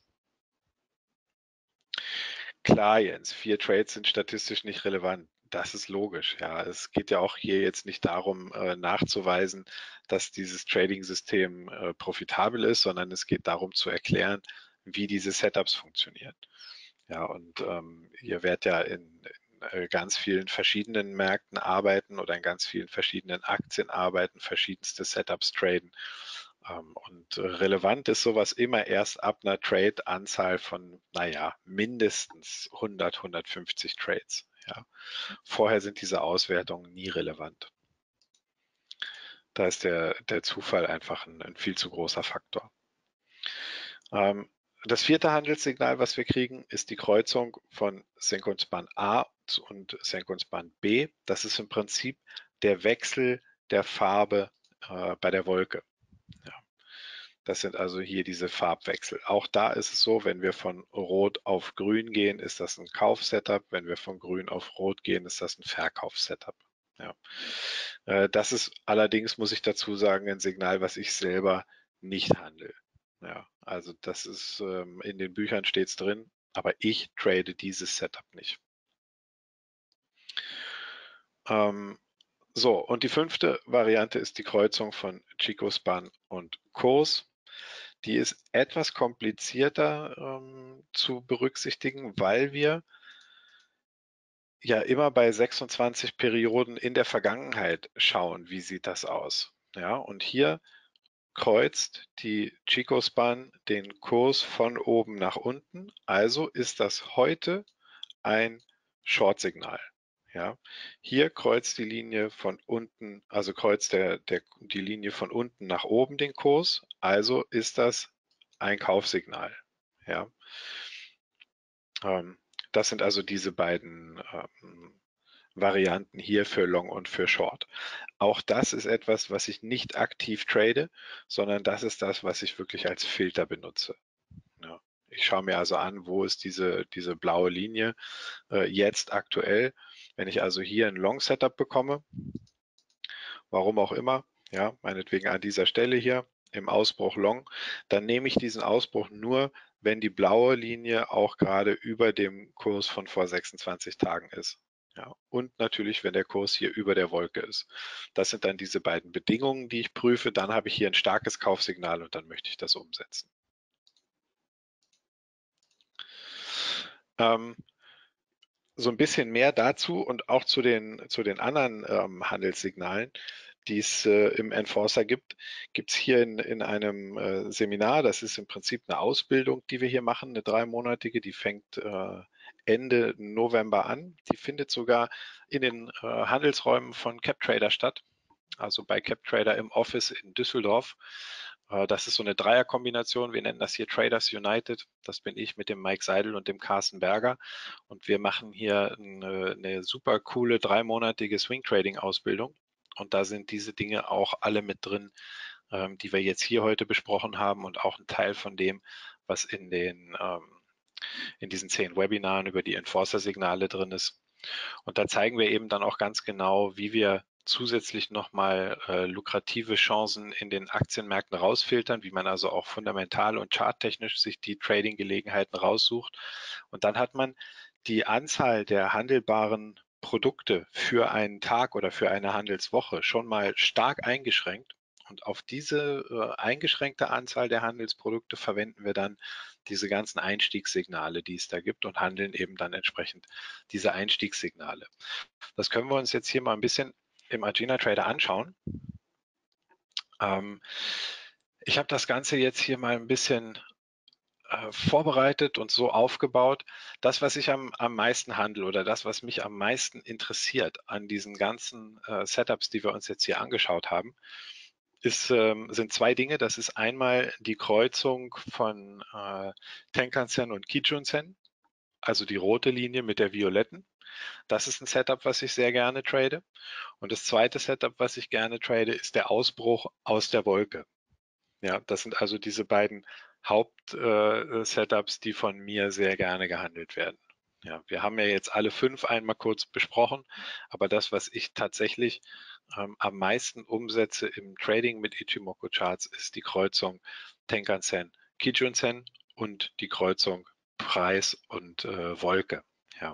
Klar, Jens, 4 Trades sind statistisch nicht relevant. Das ist logisch. Ja, es geht ja auch hier jetzt nicht darum, nachzuweisen, dass dieses Trading-System profitabel ist, sondern es geht darum zu erklären, wie diese Setups funktionieren. Ja, und ihr werdet ja in ganz vielen verschiedenen Märkten arbeiten oder in ganz vielen verschiedenen Aktien arbeiten, verschiedenste Setups traden. Und relevant ist sowas immer erst ab einer Trade-Anzahl von, naja, mindestens 100, 150 Trades. Ja. Vorher sind diese Auswertungen nie relevant. Da ist der Zufall einfach ein viel zu großer Faktor. Das vierte Handelssignal, was wir kriegen, ist die Kreuzung von Senkungsbahn A und Senkungsbahn B. Das ist im Prinzip der Wechsel der Farbe bei der Wolke. Ja. Das sind also hier diese Farbwechsel. Auch da ist es so, wenn wir von Rot auf Grün gehen, ist das ein Kaufsetup. Wenn wir von Grün auf Rot gehen, ist das ein Verkaufssetup. Ja. Das ist allerdings, muss ich dazu sagen, ein Signal, was ich selber nicht handle. Ja, also das ist in den Büchern steht es drin, aber ich trade dieses Setup nicht. So, und die fünfte Variante ist die Kreuzung von Chico-Span und Kurs. Die ist etwas komplizierter zu berücksichtigen, weil wir ja immer bei 26 Perioden in der Vergangenheit schauen, wie sieht das aus. Ja, und hier kreuzt die Chico-Span den Kurs von oben nach unten. Also ist das heute ein Short-Signal. Ja, hier kreuzt die Linie von unten, also kreuzt die Linie von unten nach oben den Kurs. Also ist das ein Kaufsignal. Ja, das sind also diese beiden Varianten hier für Long und für Short. Auch das ist etwas, was ich nicht aktiv trade, sondern das ist das, was ich wirklich als Filter benutze. Ja. Ich schaue mir also an, wo ist diese blaue Linie jetzt aktuell. Wenn ich also hier ein Long Setup bekomme, warum auch immer, ja, meinetwegen an dieser Stelle hier im Ausbruch Long, dann nehme ich diesen Ausbruch nur, wenn die blaue Linie auch gerade über dem Kurs von vor 26 Tagen ist. Ja, und natürlich, wenn der Kurs hier über der Wolke ist. Das sind dann diese beiden Bedingungen, die ich prüfe. Dann habe ich hier ein starkes Kaufsignal und dann möchte ich das umsetzen. So ein bisschen mehr dazu und auch zu den anderen Handelssignalen, die es im Enforcer gibt, gibt es hier in einem Seminar, das ist im Prinzip eine Ausbildung, die wir hier machen, eine 3-monatige, die fängt Ende November an. Die findet sogar in den Handelsräumen von CapTrader statt, also bei CapTrader im Office in Düsseldorf. Das ist so eine Dreierkombination. Wir nennen das hier Traders United. Das bin ich mit dem Mike Seidel und dem Carsten Berger. Und wir machen hier eine super coole 3-monatige Swing Trading Ausbildung. Und da sind diese Dinge auch alle mit drin, die wir jetzt hier heute besprochen haben und auch ein Teil von dem, was in diesen 10 Webinaren über die Enforcer-Signale drin ist. Und da zeigen wir eben dann auch ganz genau, wie wir zusätzlich nochmal lukrative Chancen in den Aktienmärkten rausfiltern, wie man also auch fundamental und charttechnisch sich die Trading-Gelegenheiten raussucht. Und dann hat man die Anzahl der handelbaren Produkte für einen Tag oder für eine Handelswoche schon mal stark eingeschränkt. Und auf diese eingeschränkte Anzahl der Handelsprodukte verwenden wir dann diese ganzen Einstiegssignale, die es da gibt und handeln eben dann entsprechend diese Einstiegssignale. Das können wir uns jetzt hier mal ein bisschen im Agena Trader anschauen. Ich habe das Ganze jetzt hier mal ein bisschen vorbereitet und so aufgebaut. Das, was ich am meisten handle oder das, was mich am meisten interessiert an diesen ganzen Setups, die wir uns jetzt hier angeschaut haben, sind 2 Dinge. Das ist einmal die Kreuzung von Tenkan-sen und Kijun-sen, also die rote Linie mit der violetten. Das ist ein Setup, was ich sehr gerne trade. Und das zweite Setup, was ich gerne trade, ist der Ausbruch aus der Wolke. Ja, das sind also diese beiden Haupt-Setups, die von mir sehr gerne gehandelt werden. Ja, wir haben ja jetzt alle 5 einmal kurz besprochen, aber das, was ich tatsächlich am meisten umsetze im Trading mit Ichimoku Charts, ist die Kreuzung Tenkan-sen, Kijun-sen und die Kreuzung Preis und Wolke. Ja.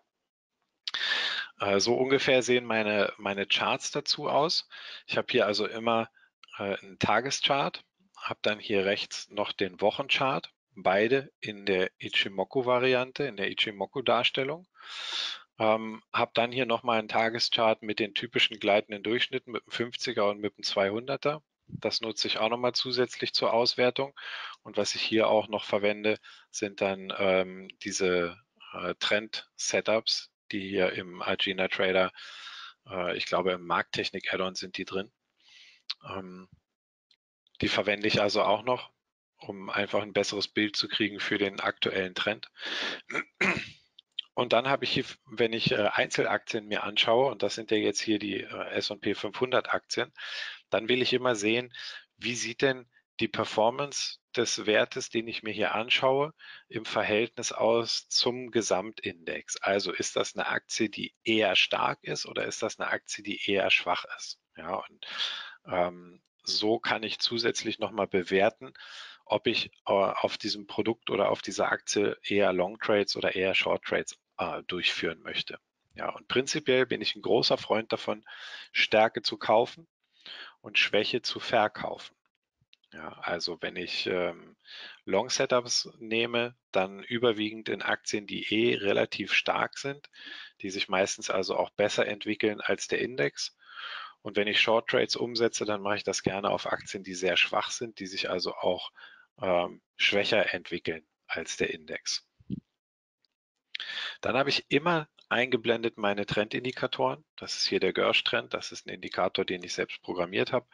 So ungefähr sehen meine Charts dazu aus. Ich habe hier also immer einen Tageschart, habe dann hier rechts noch den Wochenchart, beide in der Ichimoku-Variante, in der Ichimoku-Darstellung. Habe dann hier nochmal einen Tageschart mit den typischen gleitenden Durchschnitten mit dem 50er und mit dem 200er. Das nutze ich auch nochmal zusätzlich zur Auswertung. Und was ich hier auch noch verwende, sind dann diese Trend-Setups, die hier im Argina Trader, ich glaube im Markttechnik-Add-on sind die drin. Die verwende ich also auch noch, um einfach ein besseres Bild zu kriegen für den aktuellen Trend. Und dann habe ich hier, wenn ich Einzelaktien mir anschaue, und das sind ja jetzt hier die S&P 500 Aktien, dann will ich immer sehen, wie sieht denn die Performance des Wertes, den ich mir hier anschaue, im Verhältnis aus zum Gesamtindex. Also ist das eine Aktie, die eher stark ist oder ist das eine Aktie, die eher schwach ist? Ja, und so kann ich zusätzlich nochmal bewerten, ob ich auf diesem Produkt oder auf dieser Aktie eher Long Trades oder eher Short Trades durchführen möchte. Ja, und prinzipiell bin ich ein großer Freund davon, Stärke zu kaufen und Schwäche zu verkaufen. Ja, also wenn ich Long Setups nehme, dann überwiegend in Aktien, die relativ stark sind, die sich meistens also auch besser entwickeln als der Index. Und wenn ich Short Trades umsetze, dann mache ich das gerne auf Aktien, die sehr schwach sind, die sich also auch schwächer entwickeln als der Index. Dann habe ich immer eingeblendet meine Trendindikatoren. Das ist hier der Gersh-Trend. Das ist ein Indikator, den ich selbst programmiert habe,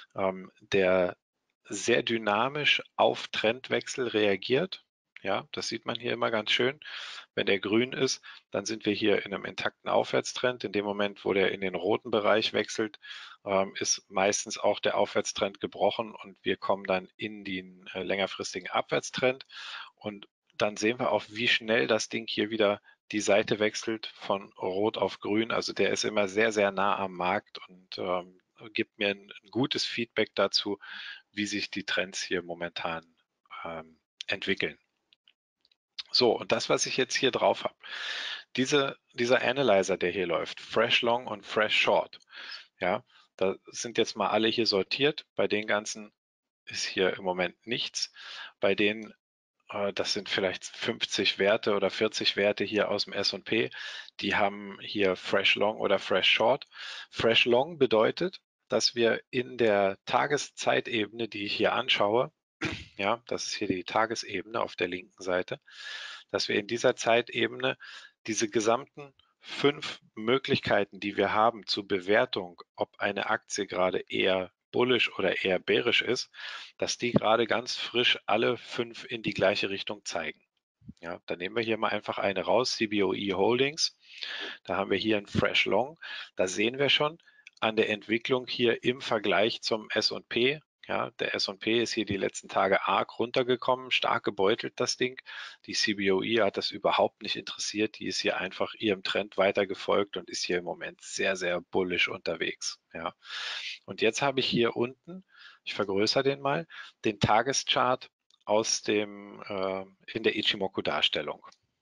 der sehr dynamisch auf Trendwechsel reagiert. Ja, das sieht man hier immer ganz schön. Wenn der grün ist, dann sind wir hier in einem intakten Aufwärtstrend. In dem Moment, wo der in den roten Bereich wechselt, ist meistens auch der Aufwärtstrend gebrochen und wir kommen dann in den längerfristigen Abwärtstrend. Und dann sehen wir auch, wie schnell das Ding hier wieder die Seite wechselt von rot auf grün. Also der ist immer sehr, sehr nah am Markt und gibt mir ein gutes Feedback dazu, wie sich die Trends hier momentan entwickeln. So, und das, was ich jetzt hier drauf habe, dieser Analyzer, der hier läuft, Fresh Long und Fresh Short, ja, da sind jetzt mal alle hier sortiert. Bei den ganzen ist hier im Moment nichts. Bei denen, das sind vielleicht 50 Werte oder 40 Werte hier aus dem S&P, die haben hier Fresh Long oder Fresh Short. Fresh Long bedeutet, dass wir in der Tageszeitebene, die ich hier anschaue, ja, das ist hier die Tagesebene auf der linken Seite, dass wir in dieser Zeitebene diese gesamten 5 Möglichkeiten, die wir haben zur Bewertung, ob eine Aktie gerade eher bullish oder eher bearish ist, dass die gerade ganz frisch alle 5 in die gleiche Richtung zeigen. Ja, dann nehmen wir hier mal einfach eine raus, CBOE Holdings. Da haben wir hier ein Fresh Long. Da sehen wir schon an der Entwicklung hier im Vergleich zum S&P. Ja, der S&P ist hier die letzten Tage arg runtergekommen, stark gebeutelt das Ding. Die CBOE hat das überhaupt nicht interessiert. Die ist hier einfach ihrem Trend weiter gefolgt und ist hier im Moment sehr, sehr bullish unterwegs. Ja. Und jetzt habe ich hier unten, ich vergrößere den mal, den Tageschart aus dem in der Ichimoku-Darstellung.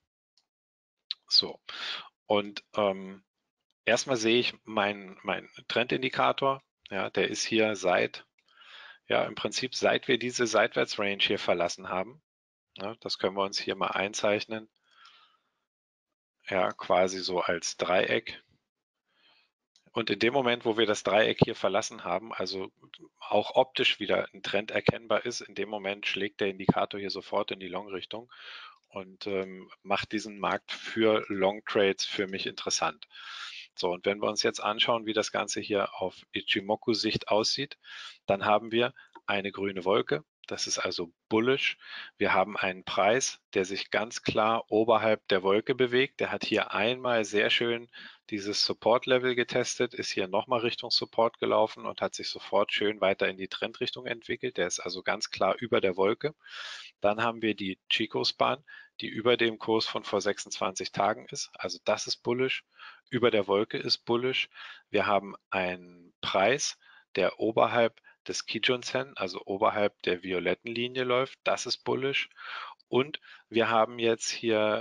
So. Und erstmal sehe ich meinen Trendindikator, ja, der ist hier im Prinzip seit wir diese Seitwärtsrange hier verlassen haben, ja, das können wir uns hier mal einzeichnen, ja, quasi so als Dreieck. Und in dem Moment, wo wir das Dreieck hier verlassen haben, also auch optisch wieder ein Trend erkennbar ist, in dem Moment schlägt der Indikator hier sofort in die Long-Richtung und macht diesen Markt für Long Trades für mich interessant. So, und wenn wir uns jetzt anschauen, wie das Ganze hier auf Ichimoku-Sicht aussieht, dann haben wir eine grüne Wolke. Das ist also bullish. Wir haben einen Preis, der sich ganz klar oberhalb der Wolke bewegt. Der hat hier einmal sehr schön dieses Support-Level getestet, ist hier nochmal Richtung Support gelaufen und hat sich sofort schön weiter in die Trendrichtung entwickelt. Der ist also ganz klar über der Wolke. Dann haben wir die Chico-Span, die über dem Kurs von vor 26 Tagen ist. Also das ist bullish. Über der Wolke ist bullish. Wir haben einen Preis, der oberhalb des Kijun-Sen, also oberhalb der violetten Linie läuft. Das ist bullish. Und wir haben jetzt hier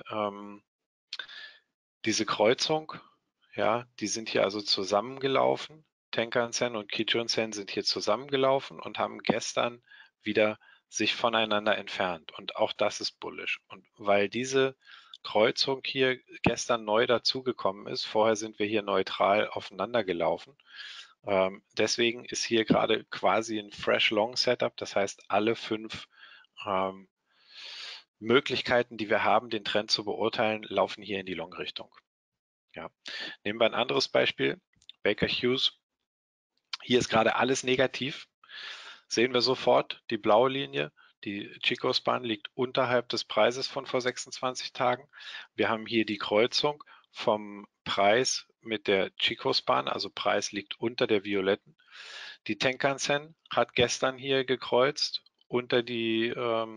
diese Kreuzung, ja, die sind hier also zusammengelaufen. Tenkan-Sen und Kijun-Sen sind hier zusammengelaufen und haben gestern wieder sich voneinander entfernt. Und auch das ist bullish. Und weil diese Kreuzung hier gestern neu dazugekommen ist. Vorher sind wir hier neutral aufeinander gelaufen. Deswegen ist hier gerade quasi ein Fresh Long Setup. Das heißt, alle 5 Möglichkeiten, die wir haben, den Trend zu beurteilen, laufen hier in die Long-Richtung. Ja. Nehmen wir ein anderes Beispiel. Baker Hughes. Hier ist gerade alles negativ. Sehen wir sofort die blaue Linie. Die Chico-Span liegt unterhalb des Preises von vor 26 Tagen. Wir haben hier die Kreuzung vom Preis mit der Chico-Span, also Preis liegt unter der violetten. Die Tenkan-Sen hat gestern hier gekreuzt unter die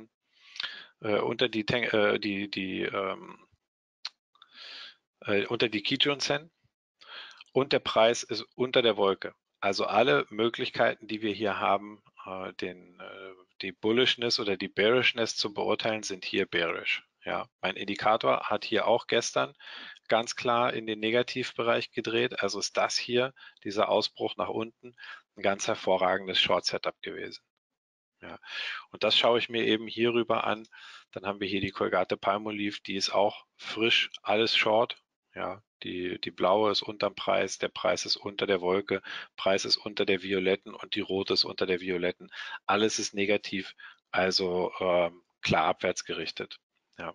Kijun-Sen und der Preis ist unter der Wolke. Also alle Möglichkeiten, die wir hier haben, die Bullishness oder die Bearishness zu beurteilen, sind hier bearish. Ja, mein Indikator hat hier auch gestern ganz klar in den Negativbereich gedreht. Also ist das hier, dieser Ausbruch nach unten, ein ganz hervorragendes Short-Setup gewesen. Ja, und das schaue ich mir eben hierüber an. Dann haben wir hier die Colgate Palmolive, die ist auch frisch, alles Short. Ja, die blaue ist unterm Preis, der Preis ist unter der Wolke, Preis ist unter der violetten und die rote ist unter der violetten. Alles ist negativ, also klar abwärts gerichtet. Ja.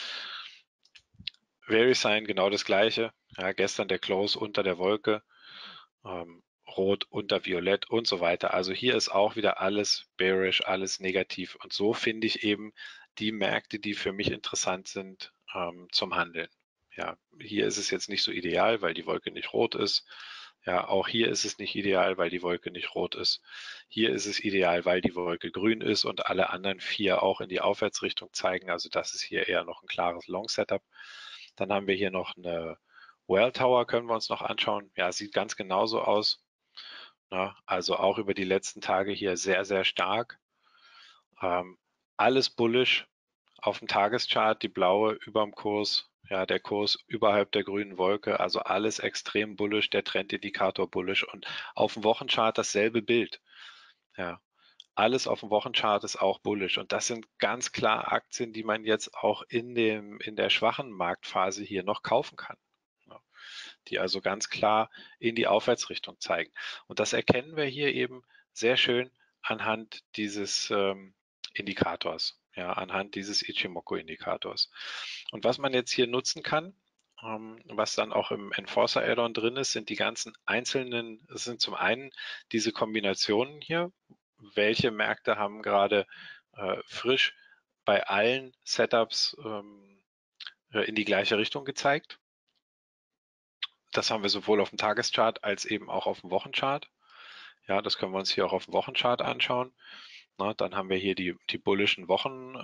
VeriSign genau das gleiche. Ja, gestern der Close unter der Wolke, Rot unter Violett und so weiter. Also hier ist auch wieder alles bearish, alles negativ. Und so finde ich eben die Märkte, die für mich interessant sind zum Handeln. Ja, hier ist es jetzt nicht so ideal, weil die Wolke nicht rot ist. Ja, auch hier ist es nicht ideal, weil die Wolke nicht rot ist. Hier ist es ideal, weil die Wolke grün ist und alle anderen 4 auch in die Aufwärtsrichtung zeigen. Also das ist hier eher noch ein klares Long-Setup. Dann haben wir hier noch eine Well Tower, können wir uns noch anschauen. Ja, sieht ganz genauso aus. Ja, also auch über die letzten Tage hier sehr, sehr stark. Alles bullish auf dem Tageschart, die blaue überm Kurs, ja, der Kurs überhalb der grünen Wolke, also alles extrem bullish, der Trendindikator bullish und auf dem Wochenchart dasselbe Bild. Ja, alles auf dem Wochenchart ist auch bullish und das sind ganz klar Aktien, die man jetzt auch in der schwachen Marktphase hier noch kaufen kann. Ja, die also ganz klar in die Aufwärtsrichtung zeigen. Und das erkennen wir hier eben sehr schön anhand dieses Indikators, ja, anhand dieses Ichimoku-Indikators. Und was man jetzt hier nutzen kann, was dann auch im Enforcer Add-on drin ist, sind die ganzen einzelnen, es sind zum einen diese Kombinationen hier, welche Märkte haben gerade frisch bei allen Setups in die gleiche Richtung gezeigt. Das haben wir sowohl auf dem Tageschart als eben auch auf dem Wochenchart. Ja, das können wir uns hier auch auf dem Wochenchart anschauen. Na, dann haben wir hier die bullischen Wochen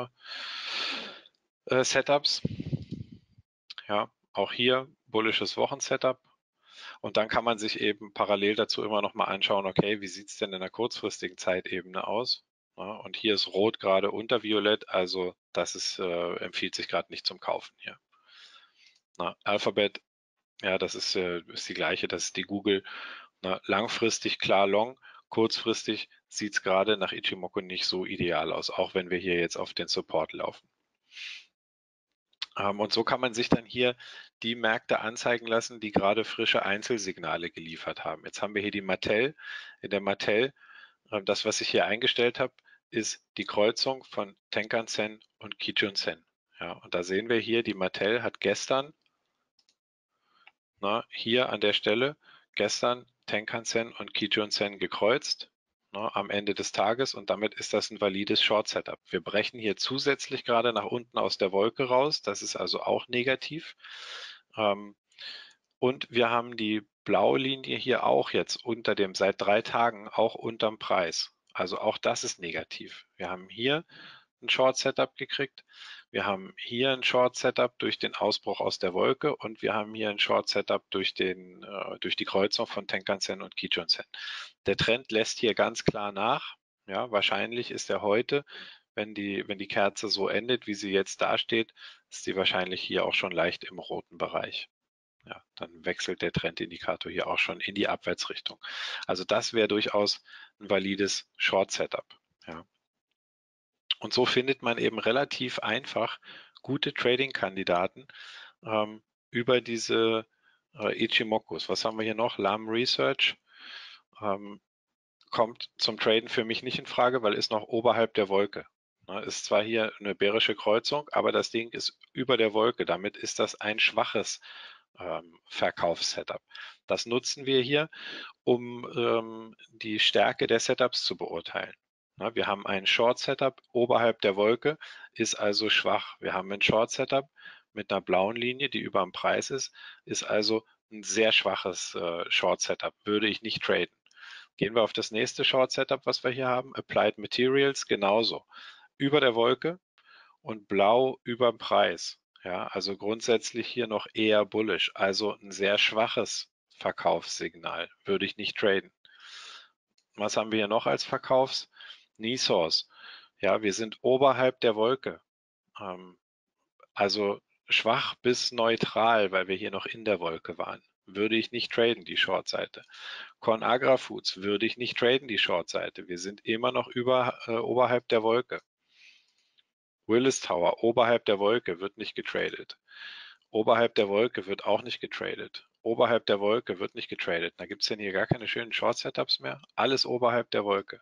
Setups. Ja, auch hier bullisches Wochensetup. Und dann kann man sich eben parallel dazu immer noch mal anschauen, okay, wie sieht es denn in der kurzfristigen Zeitebene aus? Ja, und hier ist Rot gerade unter Violett, also das ist, empfiehlt sich gerade nicht zum Kaufen hier. Na, Alphabet, ja, das ist die gleiche, das ist die Google. Na, langfristig klar long, kurzfristig sieht es gerade nach Ichimoku nicht so ideal aus, auch wenn wir hier jetzt auf den Support laufen. Und so kann man sich dann hier die Märkte anzeigen lassen, die gerade frische Einzelsignale geliefert haben. Jetzt haben wir hier die Martell. In der Martell, das, was ich hier eingestellt habe, ist die Kreuzung von Tenkan-Sen und Kijun-Sen. Ja, und da sehen wir hier, die Martell hat gestern, hier an der Stelle, gestern Tenkan-Sen und Kijun-Sen gekreuzt am Ende des Tages und damit ist das ein valides Short-Setup. Wir brechen hier zusätzlich gerade nach unten aus der Wolke raus, das ist also auch negativ. Und wir haben die blaue Linie hier auch jetzt seit 3 Tagen auch unterm Preis. Also auch das ist negativ. Wir haben hier ein Short-Setup gekriegt. Wir haben hier ein Short-Setup durch den Ausbruch aus der Wolke und wir haben hier ein Short-Setup durch die Kreuzung von Tenkan-Sen und Kijun-Sen. Der Trend lässt hier ganz klar nach. Ja, wahrscheinlich ist er heute, wenn die Kerze so endet, wie sie jetzt dasteht, ist sie wahrscheinlich hier auch schon leicht im roten Bereich. Ja, dann wechselt der Trendindikator hier auch schon in die Abwärtsrichtung. Also das wäre durchaus ein valides Short-Setup. Ja. Und so findet man eben relativ einfach gute Trading-Kandidaten über diese Ichimokus. Was haben wir hier noch? Lam Research kommt zum Traden für mich nicht in Frage, weil ist noch oberhalb der Wolke. Ist zwar hier eine bärische Kreuzung, aber das Ding ist über der Wolke. Damit ist das ein schwaches Verkaufssetup. Das nutzen wir hier, um die Stärke der Setups zu beurteilen. Wir haben ein Short-Setup oberhalb der Wolke, ist also schwach. Wir haben ein Short-Setup mit einer blauen Linie, die über dem Preis ist also ein sehr schwaches Short-Setup. Würde ich nicht traden. Gehen wir auf das nächste Short-Setup, was wir hier haben. Applied Materials genauso. Über der Wolke und blau über dem Preis. Ja, also grundsätzlich hier noch eher bullish, also ein sehr schwaches Verkaufssignal, würde ich nicht traden. Was haben wir hier noch als Verkaufs? Nisource. Ja, wir sind oberhalb der Wolke. Also schwach bis neutral, weil wir hier noch in der Wolke waren. Würde ich nicht traden, die Short-Seite. ConAgra Foods würde ich nicht traden, die Short-Seite. Wir sind immer noch oberhalb der Wolke. Willis Tower, oberhalb der Wolke, wird nicht getradet. Oberhalb der Wolke wird auch nicht getradet. Oberhalb der Wolke wird nicht getradet. Da gibt es denn hier gar keine schönen Short-Setups mehr. Alles oberhalb der Wolke.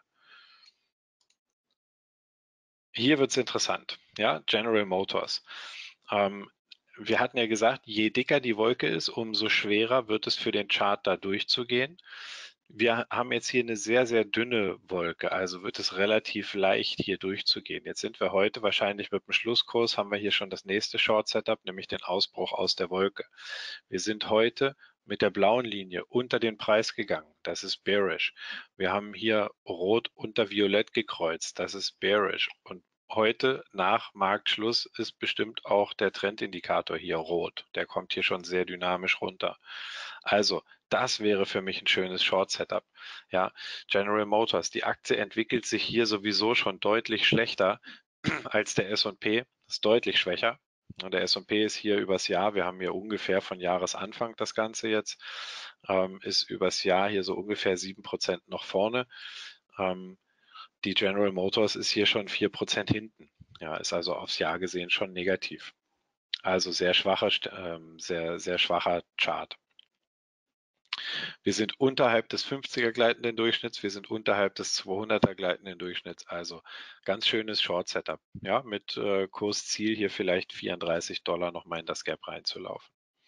Hier wird es interessant. Ja, General Motors. Wir hatten ja gesagt, je dicker die Wolke ist, umso schwerer wird es für den Chart da durchzugehen. Wir haben jetzt hier eine sehr, sehr dünne Wolke, also wird es relativ leicht hier durchzugehen. Jetzt sind wir heute wahrscheinlich mit dem Schlusskurs, haben wir hier schon das nächste Short-Setup, nämlich den Ausbruch aus der Wolke. Wir sind heute mit der blauen Linie unter den Preis gegangen, das ist bearish. Wir haben hier rot unter violett gekreuzt, das ist bearish. Und heute nach Marktschluss ist bestimmt auch der Trendindikator hier rot. Der kommt hier schon sehr dynamisch runter. Also das wäre für mich ein schönes Short-Setup. Ja, General Motors, die Aktie entwickelt sich hier sowieso schon deutlich schlechter als der S&P, ist deutlich schwächer. Der S&P ist hier übers Jahr, wir haben hier ungefähr von Jahresanfang das Ganze jetzt, ist übers Jahr hier so ungefähr 7% noch vorne. Die General Motors ist hier schon 4% hinten. Ja, ist also aufs Jahr gesehen schon negativ. Also sehr schwacher, sehr schwacher Chart. Wir sind unterhalb des 50er gleitenden Durchschnitts, wir sind unterhalb des 200er gleitenden Durchschnitts. Also ganz schönes Short Setup. Ja, mit Kursziel hier vielleicht $34 nochmal in das Gap reinzulaufen.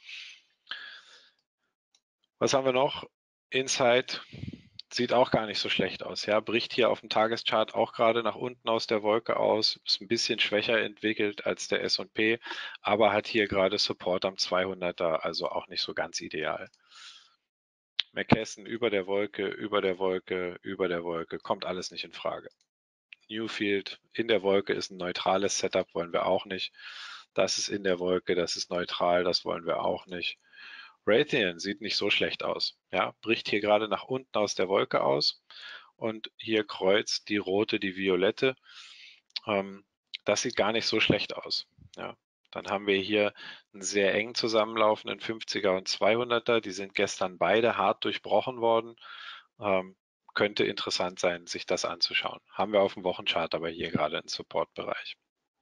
Was haben wir noch? Insight sieht auch gar nicht so schlecht aus. Ja, bricht hier auf dem Tageschart auch gerade nach unten aus der Wolke aus, ist ein bisschen schwächer entwickelt als der S&P, aber hat hier gerade Support am 200er, also auch nicht so ganz ideal. McKesson über der Wolke, über der Wolke, über der Wolke, kommt alles nicht in Frage. Newfield in der Wolke ist ein neutrales Setup, wollen wir auch nicht. Das ist in der Wolke, das ist neutral, das wollen wir auch nicht. Raytheon sieht nicht so schlecht aus. Ja, bricht hier gerade nach unten aus der Wolke aus und hier kreuzt die rote, die violette. Das sieht gar nicht so schlecht aus. Ja, dann haben wir hier einen sehr eng zusammenlaufenden 50er und 200er. Die sind gestern beide hart durchbrochen worden. Könnte interessant sein, sich das anzuschauen. Haben wir auf dem Wochenchart aber hier gerade einen Support-Bereich.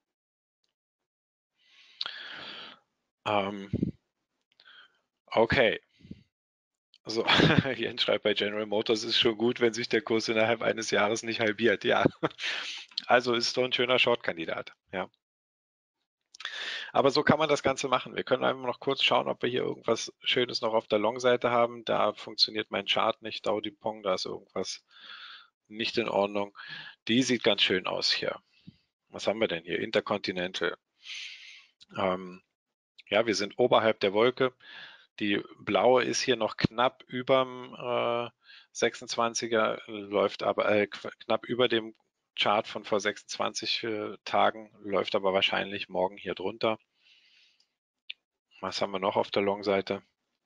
Okay. So, Jens schreibt bei General Motors, ist schon gut, wenn sich der Kurs innerhalb eines Jahres nicht halbiert. Ja, also ist doch ein schöner Short-Kandidat. Ja. Aber so kann man das Ganze machen. Wir können einfach noch kurz schauen, ob wir hier irgendwas Schönes noch auf der Long-Seite haben. Da funktioniert mein Chart nicht, Dao Pong, da ist irgendwas nicht in Ordnung. Die sieht ganz schön aus hier. Was haben wir denn hier? Intercontinental. Ja, wir sind oberhalb der Wolke. Die blaue ist hier noch knapp überm 26er, läuft aber knapp über dem Chart von vor 26 Tagen, läuft aber wahrscheinlich morgen hier drunter. Was haben wir noch auf der Long-Seite?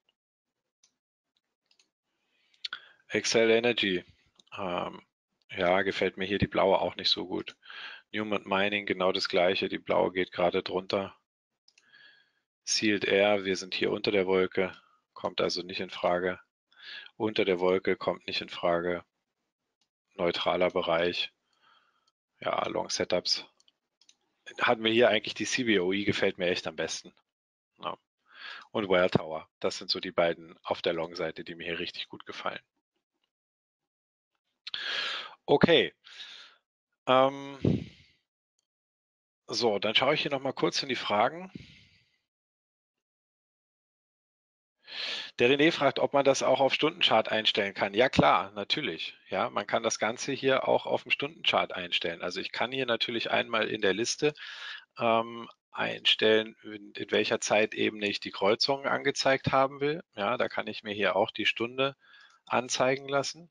Excel Energy. Ja, gefällt mir hier die blaue auch nicht so gut. Newmont Mining, genau das gleiche. Die blaue geht gerade drunter. Sealed Air, wir sind hier unter der Wolke, kommt also nicht in Frage. Unter der Wolke kommt nicht in Frage. Neutraler Bereich. Ja, Long Setups hatten wir hier eigentlich die CBOE, gefällt mir echt am besten. Ja. Und Welltower, das sind so die beiden auf der Long-Seite, die mir hier richtig gut gefallen. Okay. Ähm, so, dann schaue ich hier nochmal kurz in die Fragen. Der René fragt, ob man das auch auf Stundenchart einstellen kann. Ja klar, natürlich. Ja, man kann das Ganze hier auch auf dem Stundenchart einstellen. Also ich kann hier natürlich einmal in der Liste einstellen, in welcher Zeitebene ich die Kreuzungen angezeigt haben will. Ja, da kann ich mir hier auch die Stunde anzeigen lassen.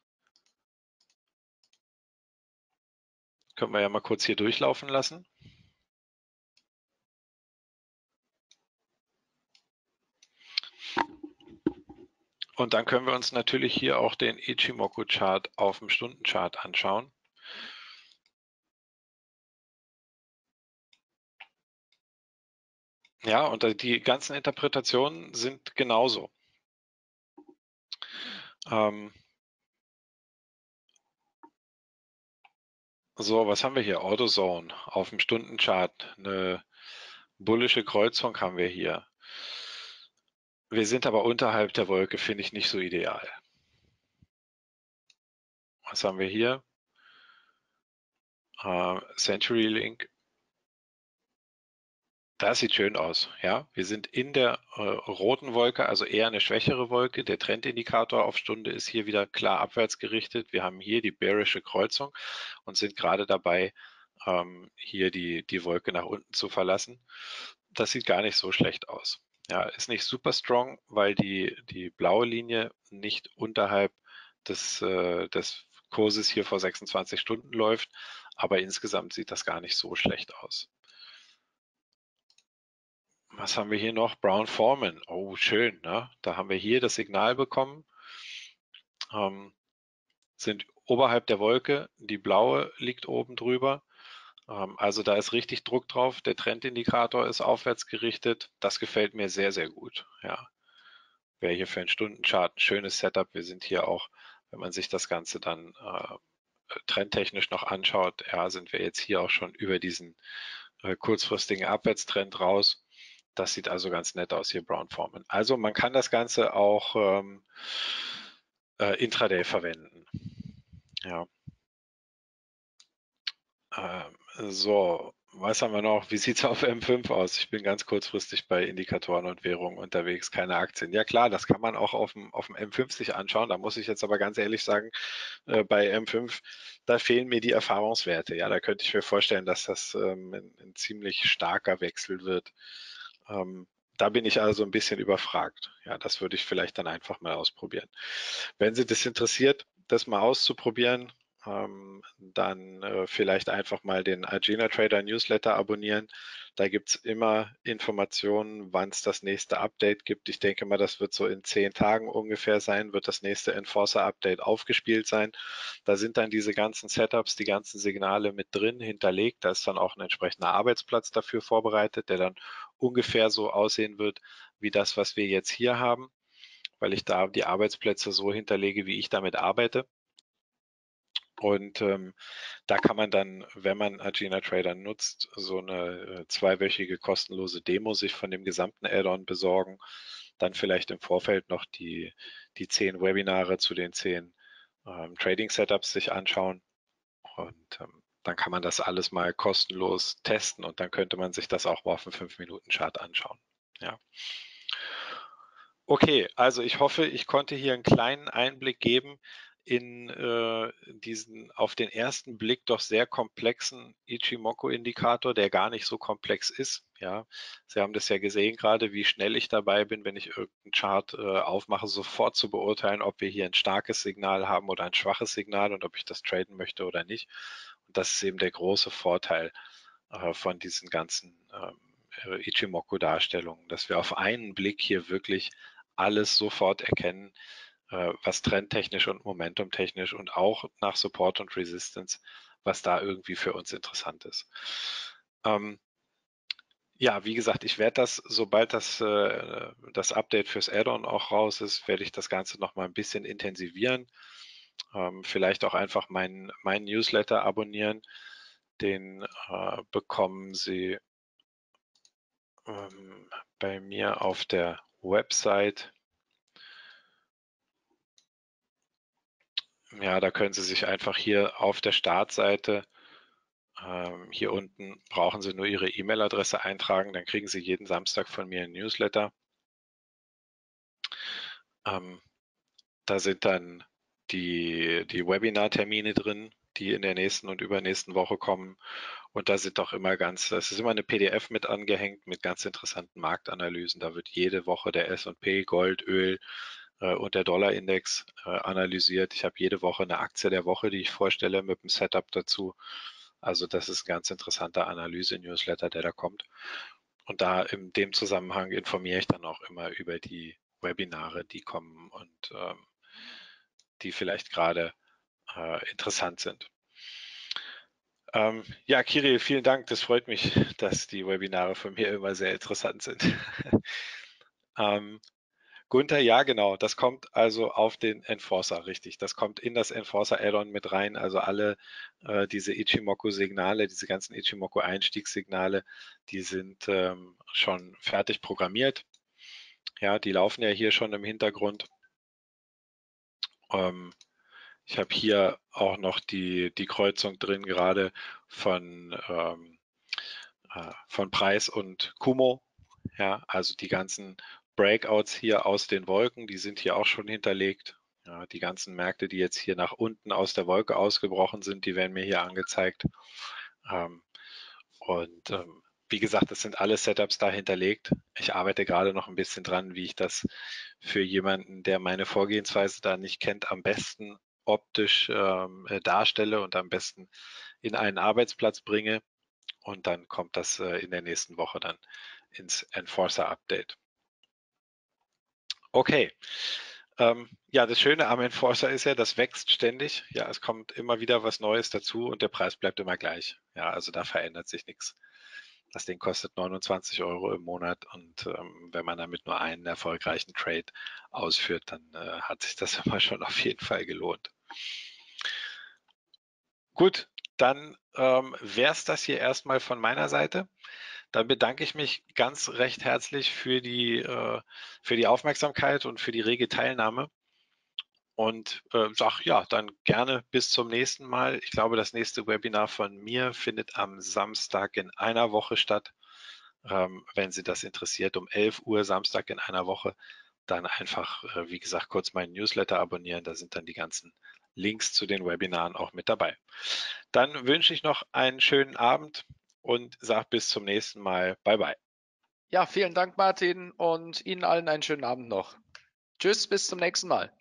Können wir ja mal kurz hier durchlaufen lassen. Und dann können wir uns natürlich hier auch den Ichimoku-Chart auf dem Stundenchart anschauen. Ja, und die ganzen Interpretationen sind genauso. So, was haben wir hier? AutoZone auf dem Stundenchart. Eine bullische Kreuzung haben wir hier. Wir sind aber unterhalb der Wolke, finde ich nicht so ideal. Was haben wir hier? CenturyLink. Das sieht schön aus. Ja, wir sind in der roten Wolke, also eher eine schwächere Wolke. Der Trendindikator auf Stunde ist hier wieder klar abwärts gerichtet. Wir haben hier die bearische Kreuzung und sind gerade dabei, hier die Wolke nach unten zu verlassen. Das sieht gar nicht so schlecht aus. Ja, ist nicht super strong, weil die blaue Linie nicht unterhalb des Kurses hier vor 26 Stunden läuft, aber insgesamt sieht das gar nicht so schlecht aus. Was haben wir hier noch? Brown Foreman. Oh, schön, ne? Da haben wir hier das Signal bekommen. Sind oberhalb der Wolke. Die blaue liegt oben drüber. Also da ist richtig Druck drauf. Der Trendindikator ist aufwärts gerichtet. Das gefällt mir sehr, sehr gut. Ja. Wäre hier für einen Stundenchart ein schönes Setup. Wir sind hier auch, wenn man sich das Ganze dann trendtechnisch noch anschaut, ja, sind wir jetzt hier auch schon über diesen kurzfristigen Abwärtstrend raus. Das sieht also ganz nett aus hier, Brown Forman. Also man kann das Ganze auch intraday verwenden. Ja. So, was haben wir noch? Wie sieht es auf M5 aus? Ich bin ganz kurzfristig bei Indikatoren und Währungen unterwegs, keine Aktien. Ja klar, das kann man auch auf dem M5 sich anschauen. Da muss ich jetzt aber ganz ehrlich sagen, bei M5, da fehlen mir die Erfahrungswerte. Ja, da könnte ich mir vorstellen, dass das ein ziemlich starker Wechsel wird. Da bin ich also ein bisschen überfragt. Ja, das würde ich vielleicht dann einfach mal ausprobieren. Wenn Sie das interessiert, das mal auszuprobieren, dann vielleicht einfach mal den Agena Trader Newsletter abonnieren. Da gibt es immer Informationen, wann es das nächste Update gibt. Ich denke mal, das wird so in 10 Tagen ungefähr sein, wird das nächste Enforcer Update aufgespielt sein. Da sind dann diese ganzen Setups, die ganzen Signale mit drin hinterlegt. Da ist dann auch ein entsprechender Arbeitsplatz dafür vorbereitet, der dann ungefähr so aussehen wird wie das, was wir jetzt hier haben, weil ich da die Arbeitsplätze so hinterlege, wie ich damit arbeite. Und da kann man dann, wenn man Agena Trader nutzt, so eine zweiwöchige kostenlose Demo sich von dem gesamten Add-on besorgen. Dann vielleicht im Vorfeld noch die 10 Webinare zu den 10 Trading-Setups sich anschauen. Und dann kann man das alles mal kostenlos testen und dann könnte man sich das auch mal auf dem 5-Minuten-Chart anschauen. Ja. Okay, also ich hoffe, ich konnte hier einen kleinen Einblick geben in diesen auf den ersten Blick doch sehr komplexen Ichimoku-Indikator, der gar nicht so komplex ist. Ja, Sie haben das ja gesehen gerade, wie schnell ich dabei bin, wenn ich irgendeinen Chart aufmache, sofort zu beurteilen, ob wir hier ein starkes Signal haben oder ein schwaches Signal und ob ich das traden möchte oder nicht. Und das ist eben der große Vorteil von diesen ganzen Ichimoku-Darstellungen, dass wir auf einen Blick hier wirklich alles sofort erkennen, was trendtechnisch und momentumtechnisch und auch nach Support und Resistance, was da irgendwie für uns interessant ist. Ja, wie gesagt, ich werde das, sobald das Update fürs Add-on auch raus ist, werde ich das Ganze noch mal ein bisschen intensivieren. Vielleicht auch einfach meinen Newsletter abonnieren. Den bekommen Sie bei mir auf der Website. Ja, da können Sie sich einfach hier auf der Startseite, hier unten brauchen Sie nur Ihre E-Mail-Adresse eintragen, dann kriegen Sie jeden Samstag von mir ein Newsletter. Da sind dann die Webinar-Termine drin, die in der nächsten und übernächsten Woche kommen. Und da sind auch immer es ist immer eine PDF mit angehängt mit ganz interessanten Marktanalysen. Da wird jede Woche der S&P, Gold, Öl und der Dollarindex analysiert. Ich habe jede Woche eine Aktie der Woche, die ich vorstelle mit dem Setup dazu. Also das ist ein ganz interessanter Analyse-Newsletter, der da kommt. Und da in dem Zusammenhang informiere ich dann auch immer über die Webinare, die kommen und die vielleicht gerade interessant sind. Ja, Kirill, vielen Dank. Das freut mich, dass die Webinare von mir immer sehr interessant sind. Gunther, ja, genau. Das kommt also auf den Enforcer, richtig. Das kommt in das Enforcer Add-on mit rein. Also alle diese Ichimoku-Signale, diese ganzen Ichimoku-Einstiegssignale, die sind schon fertig programmiert. Ja, die laufen ja hier schon im Hintergrund. Ich habe hier auch noch die Kreuzung drin, gerade von Preis und Kumo. Ja, also die ganzen Breakouts hier aus den Wolken, die sind hier auch schon hinterlegt. Ja, die ganzen Märkte, die jetzt hier nach unten aus der Wolke ausgebrochen sind, die werden mir hier angezeigt. Ähm, und wie gesagt, das sind alle Setups da hinterlegt. Ich arbeite gerade noch ein bisschen dran, wie ich das für jemanden, der meine Vorgehensweise da nicht kennt, am besten optisch darstelle und am besten in einen Arbeitsplatz bringe. Und dann kommt das in der nächsten Woche dann ins Enforcer-Update. Okay. Ja, das Schöne am Enforcer ist ja, das wächst ständig. Ja, es kommt immer wieder was Neues dazu und der Preis bleibt immer gleich. Ja, also da verändert sich nichts. Das Ding kostet 29 Euro im Monat und wenn man damit nur einen erfolgreichen Trade ausführt, dann hat sich das immer schon auf jeden Fall gelohnt. Gut, dann wäre es das hier erstmal von meiner Seite. Dann bedanke ich mich ganz recht herzlich für die Aufmerksamkeit und für die rege Teilnahme und sag ja, dann gerne bis zum nächsten Mal. Ich glaube, das nächste Webinar von mir findet am Samstag in einer Woche statt. Wenn Sie das interessiert, um 11 Uhr Samstag in einer Woche, dann einfach, wie gesagt, kurz meinen Newsletter abonnieren. Da sind dann die ganzen Links zu den Webinaren auch mit dabei. Dann wünsche ich noch einen schönen Abend und sage bis zum nächsten Mal. Bye bye. Ja, vielen Dank, Martin, und Ihnen allen einen schönen Abend noch. Tschüss, bis zum nächsten Mal.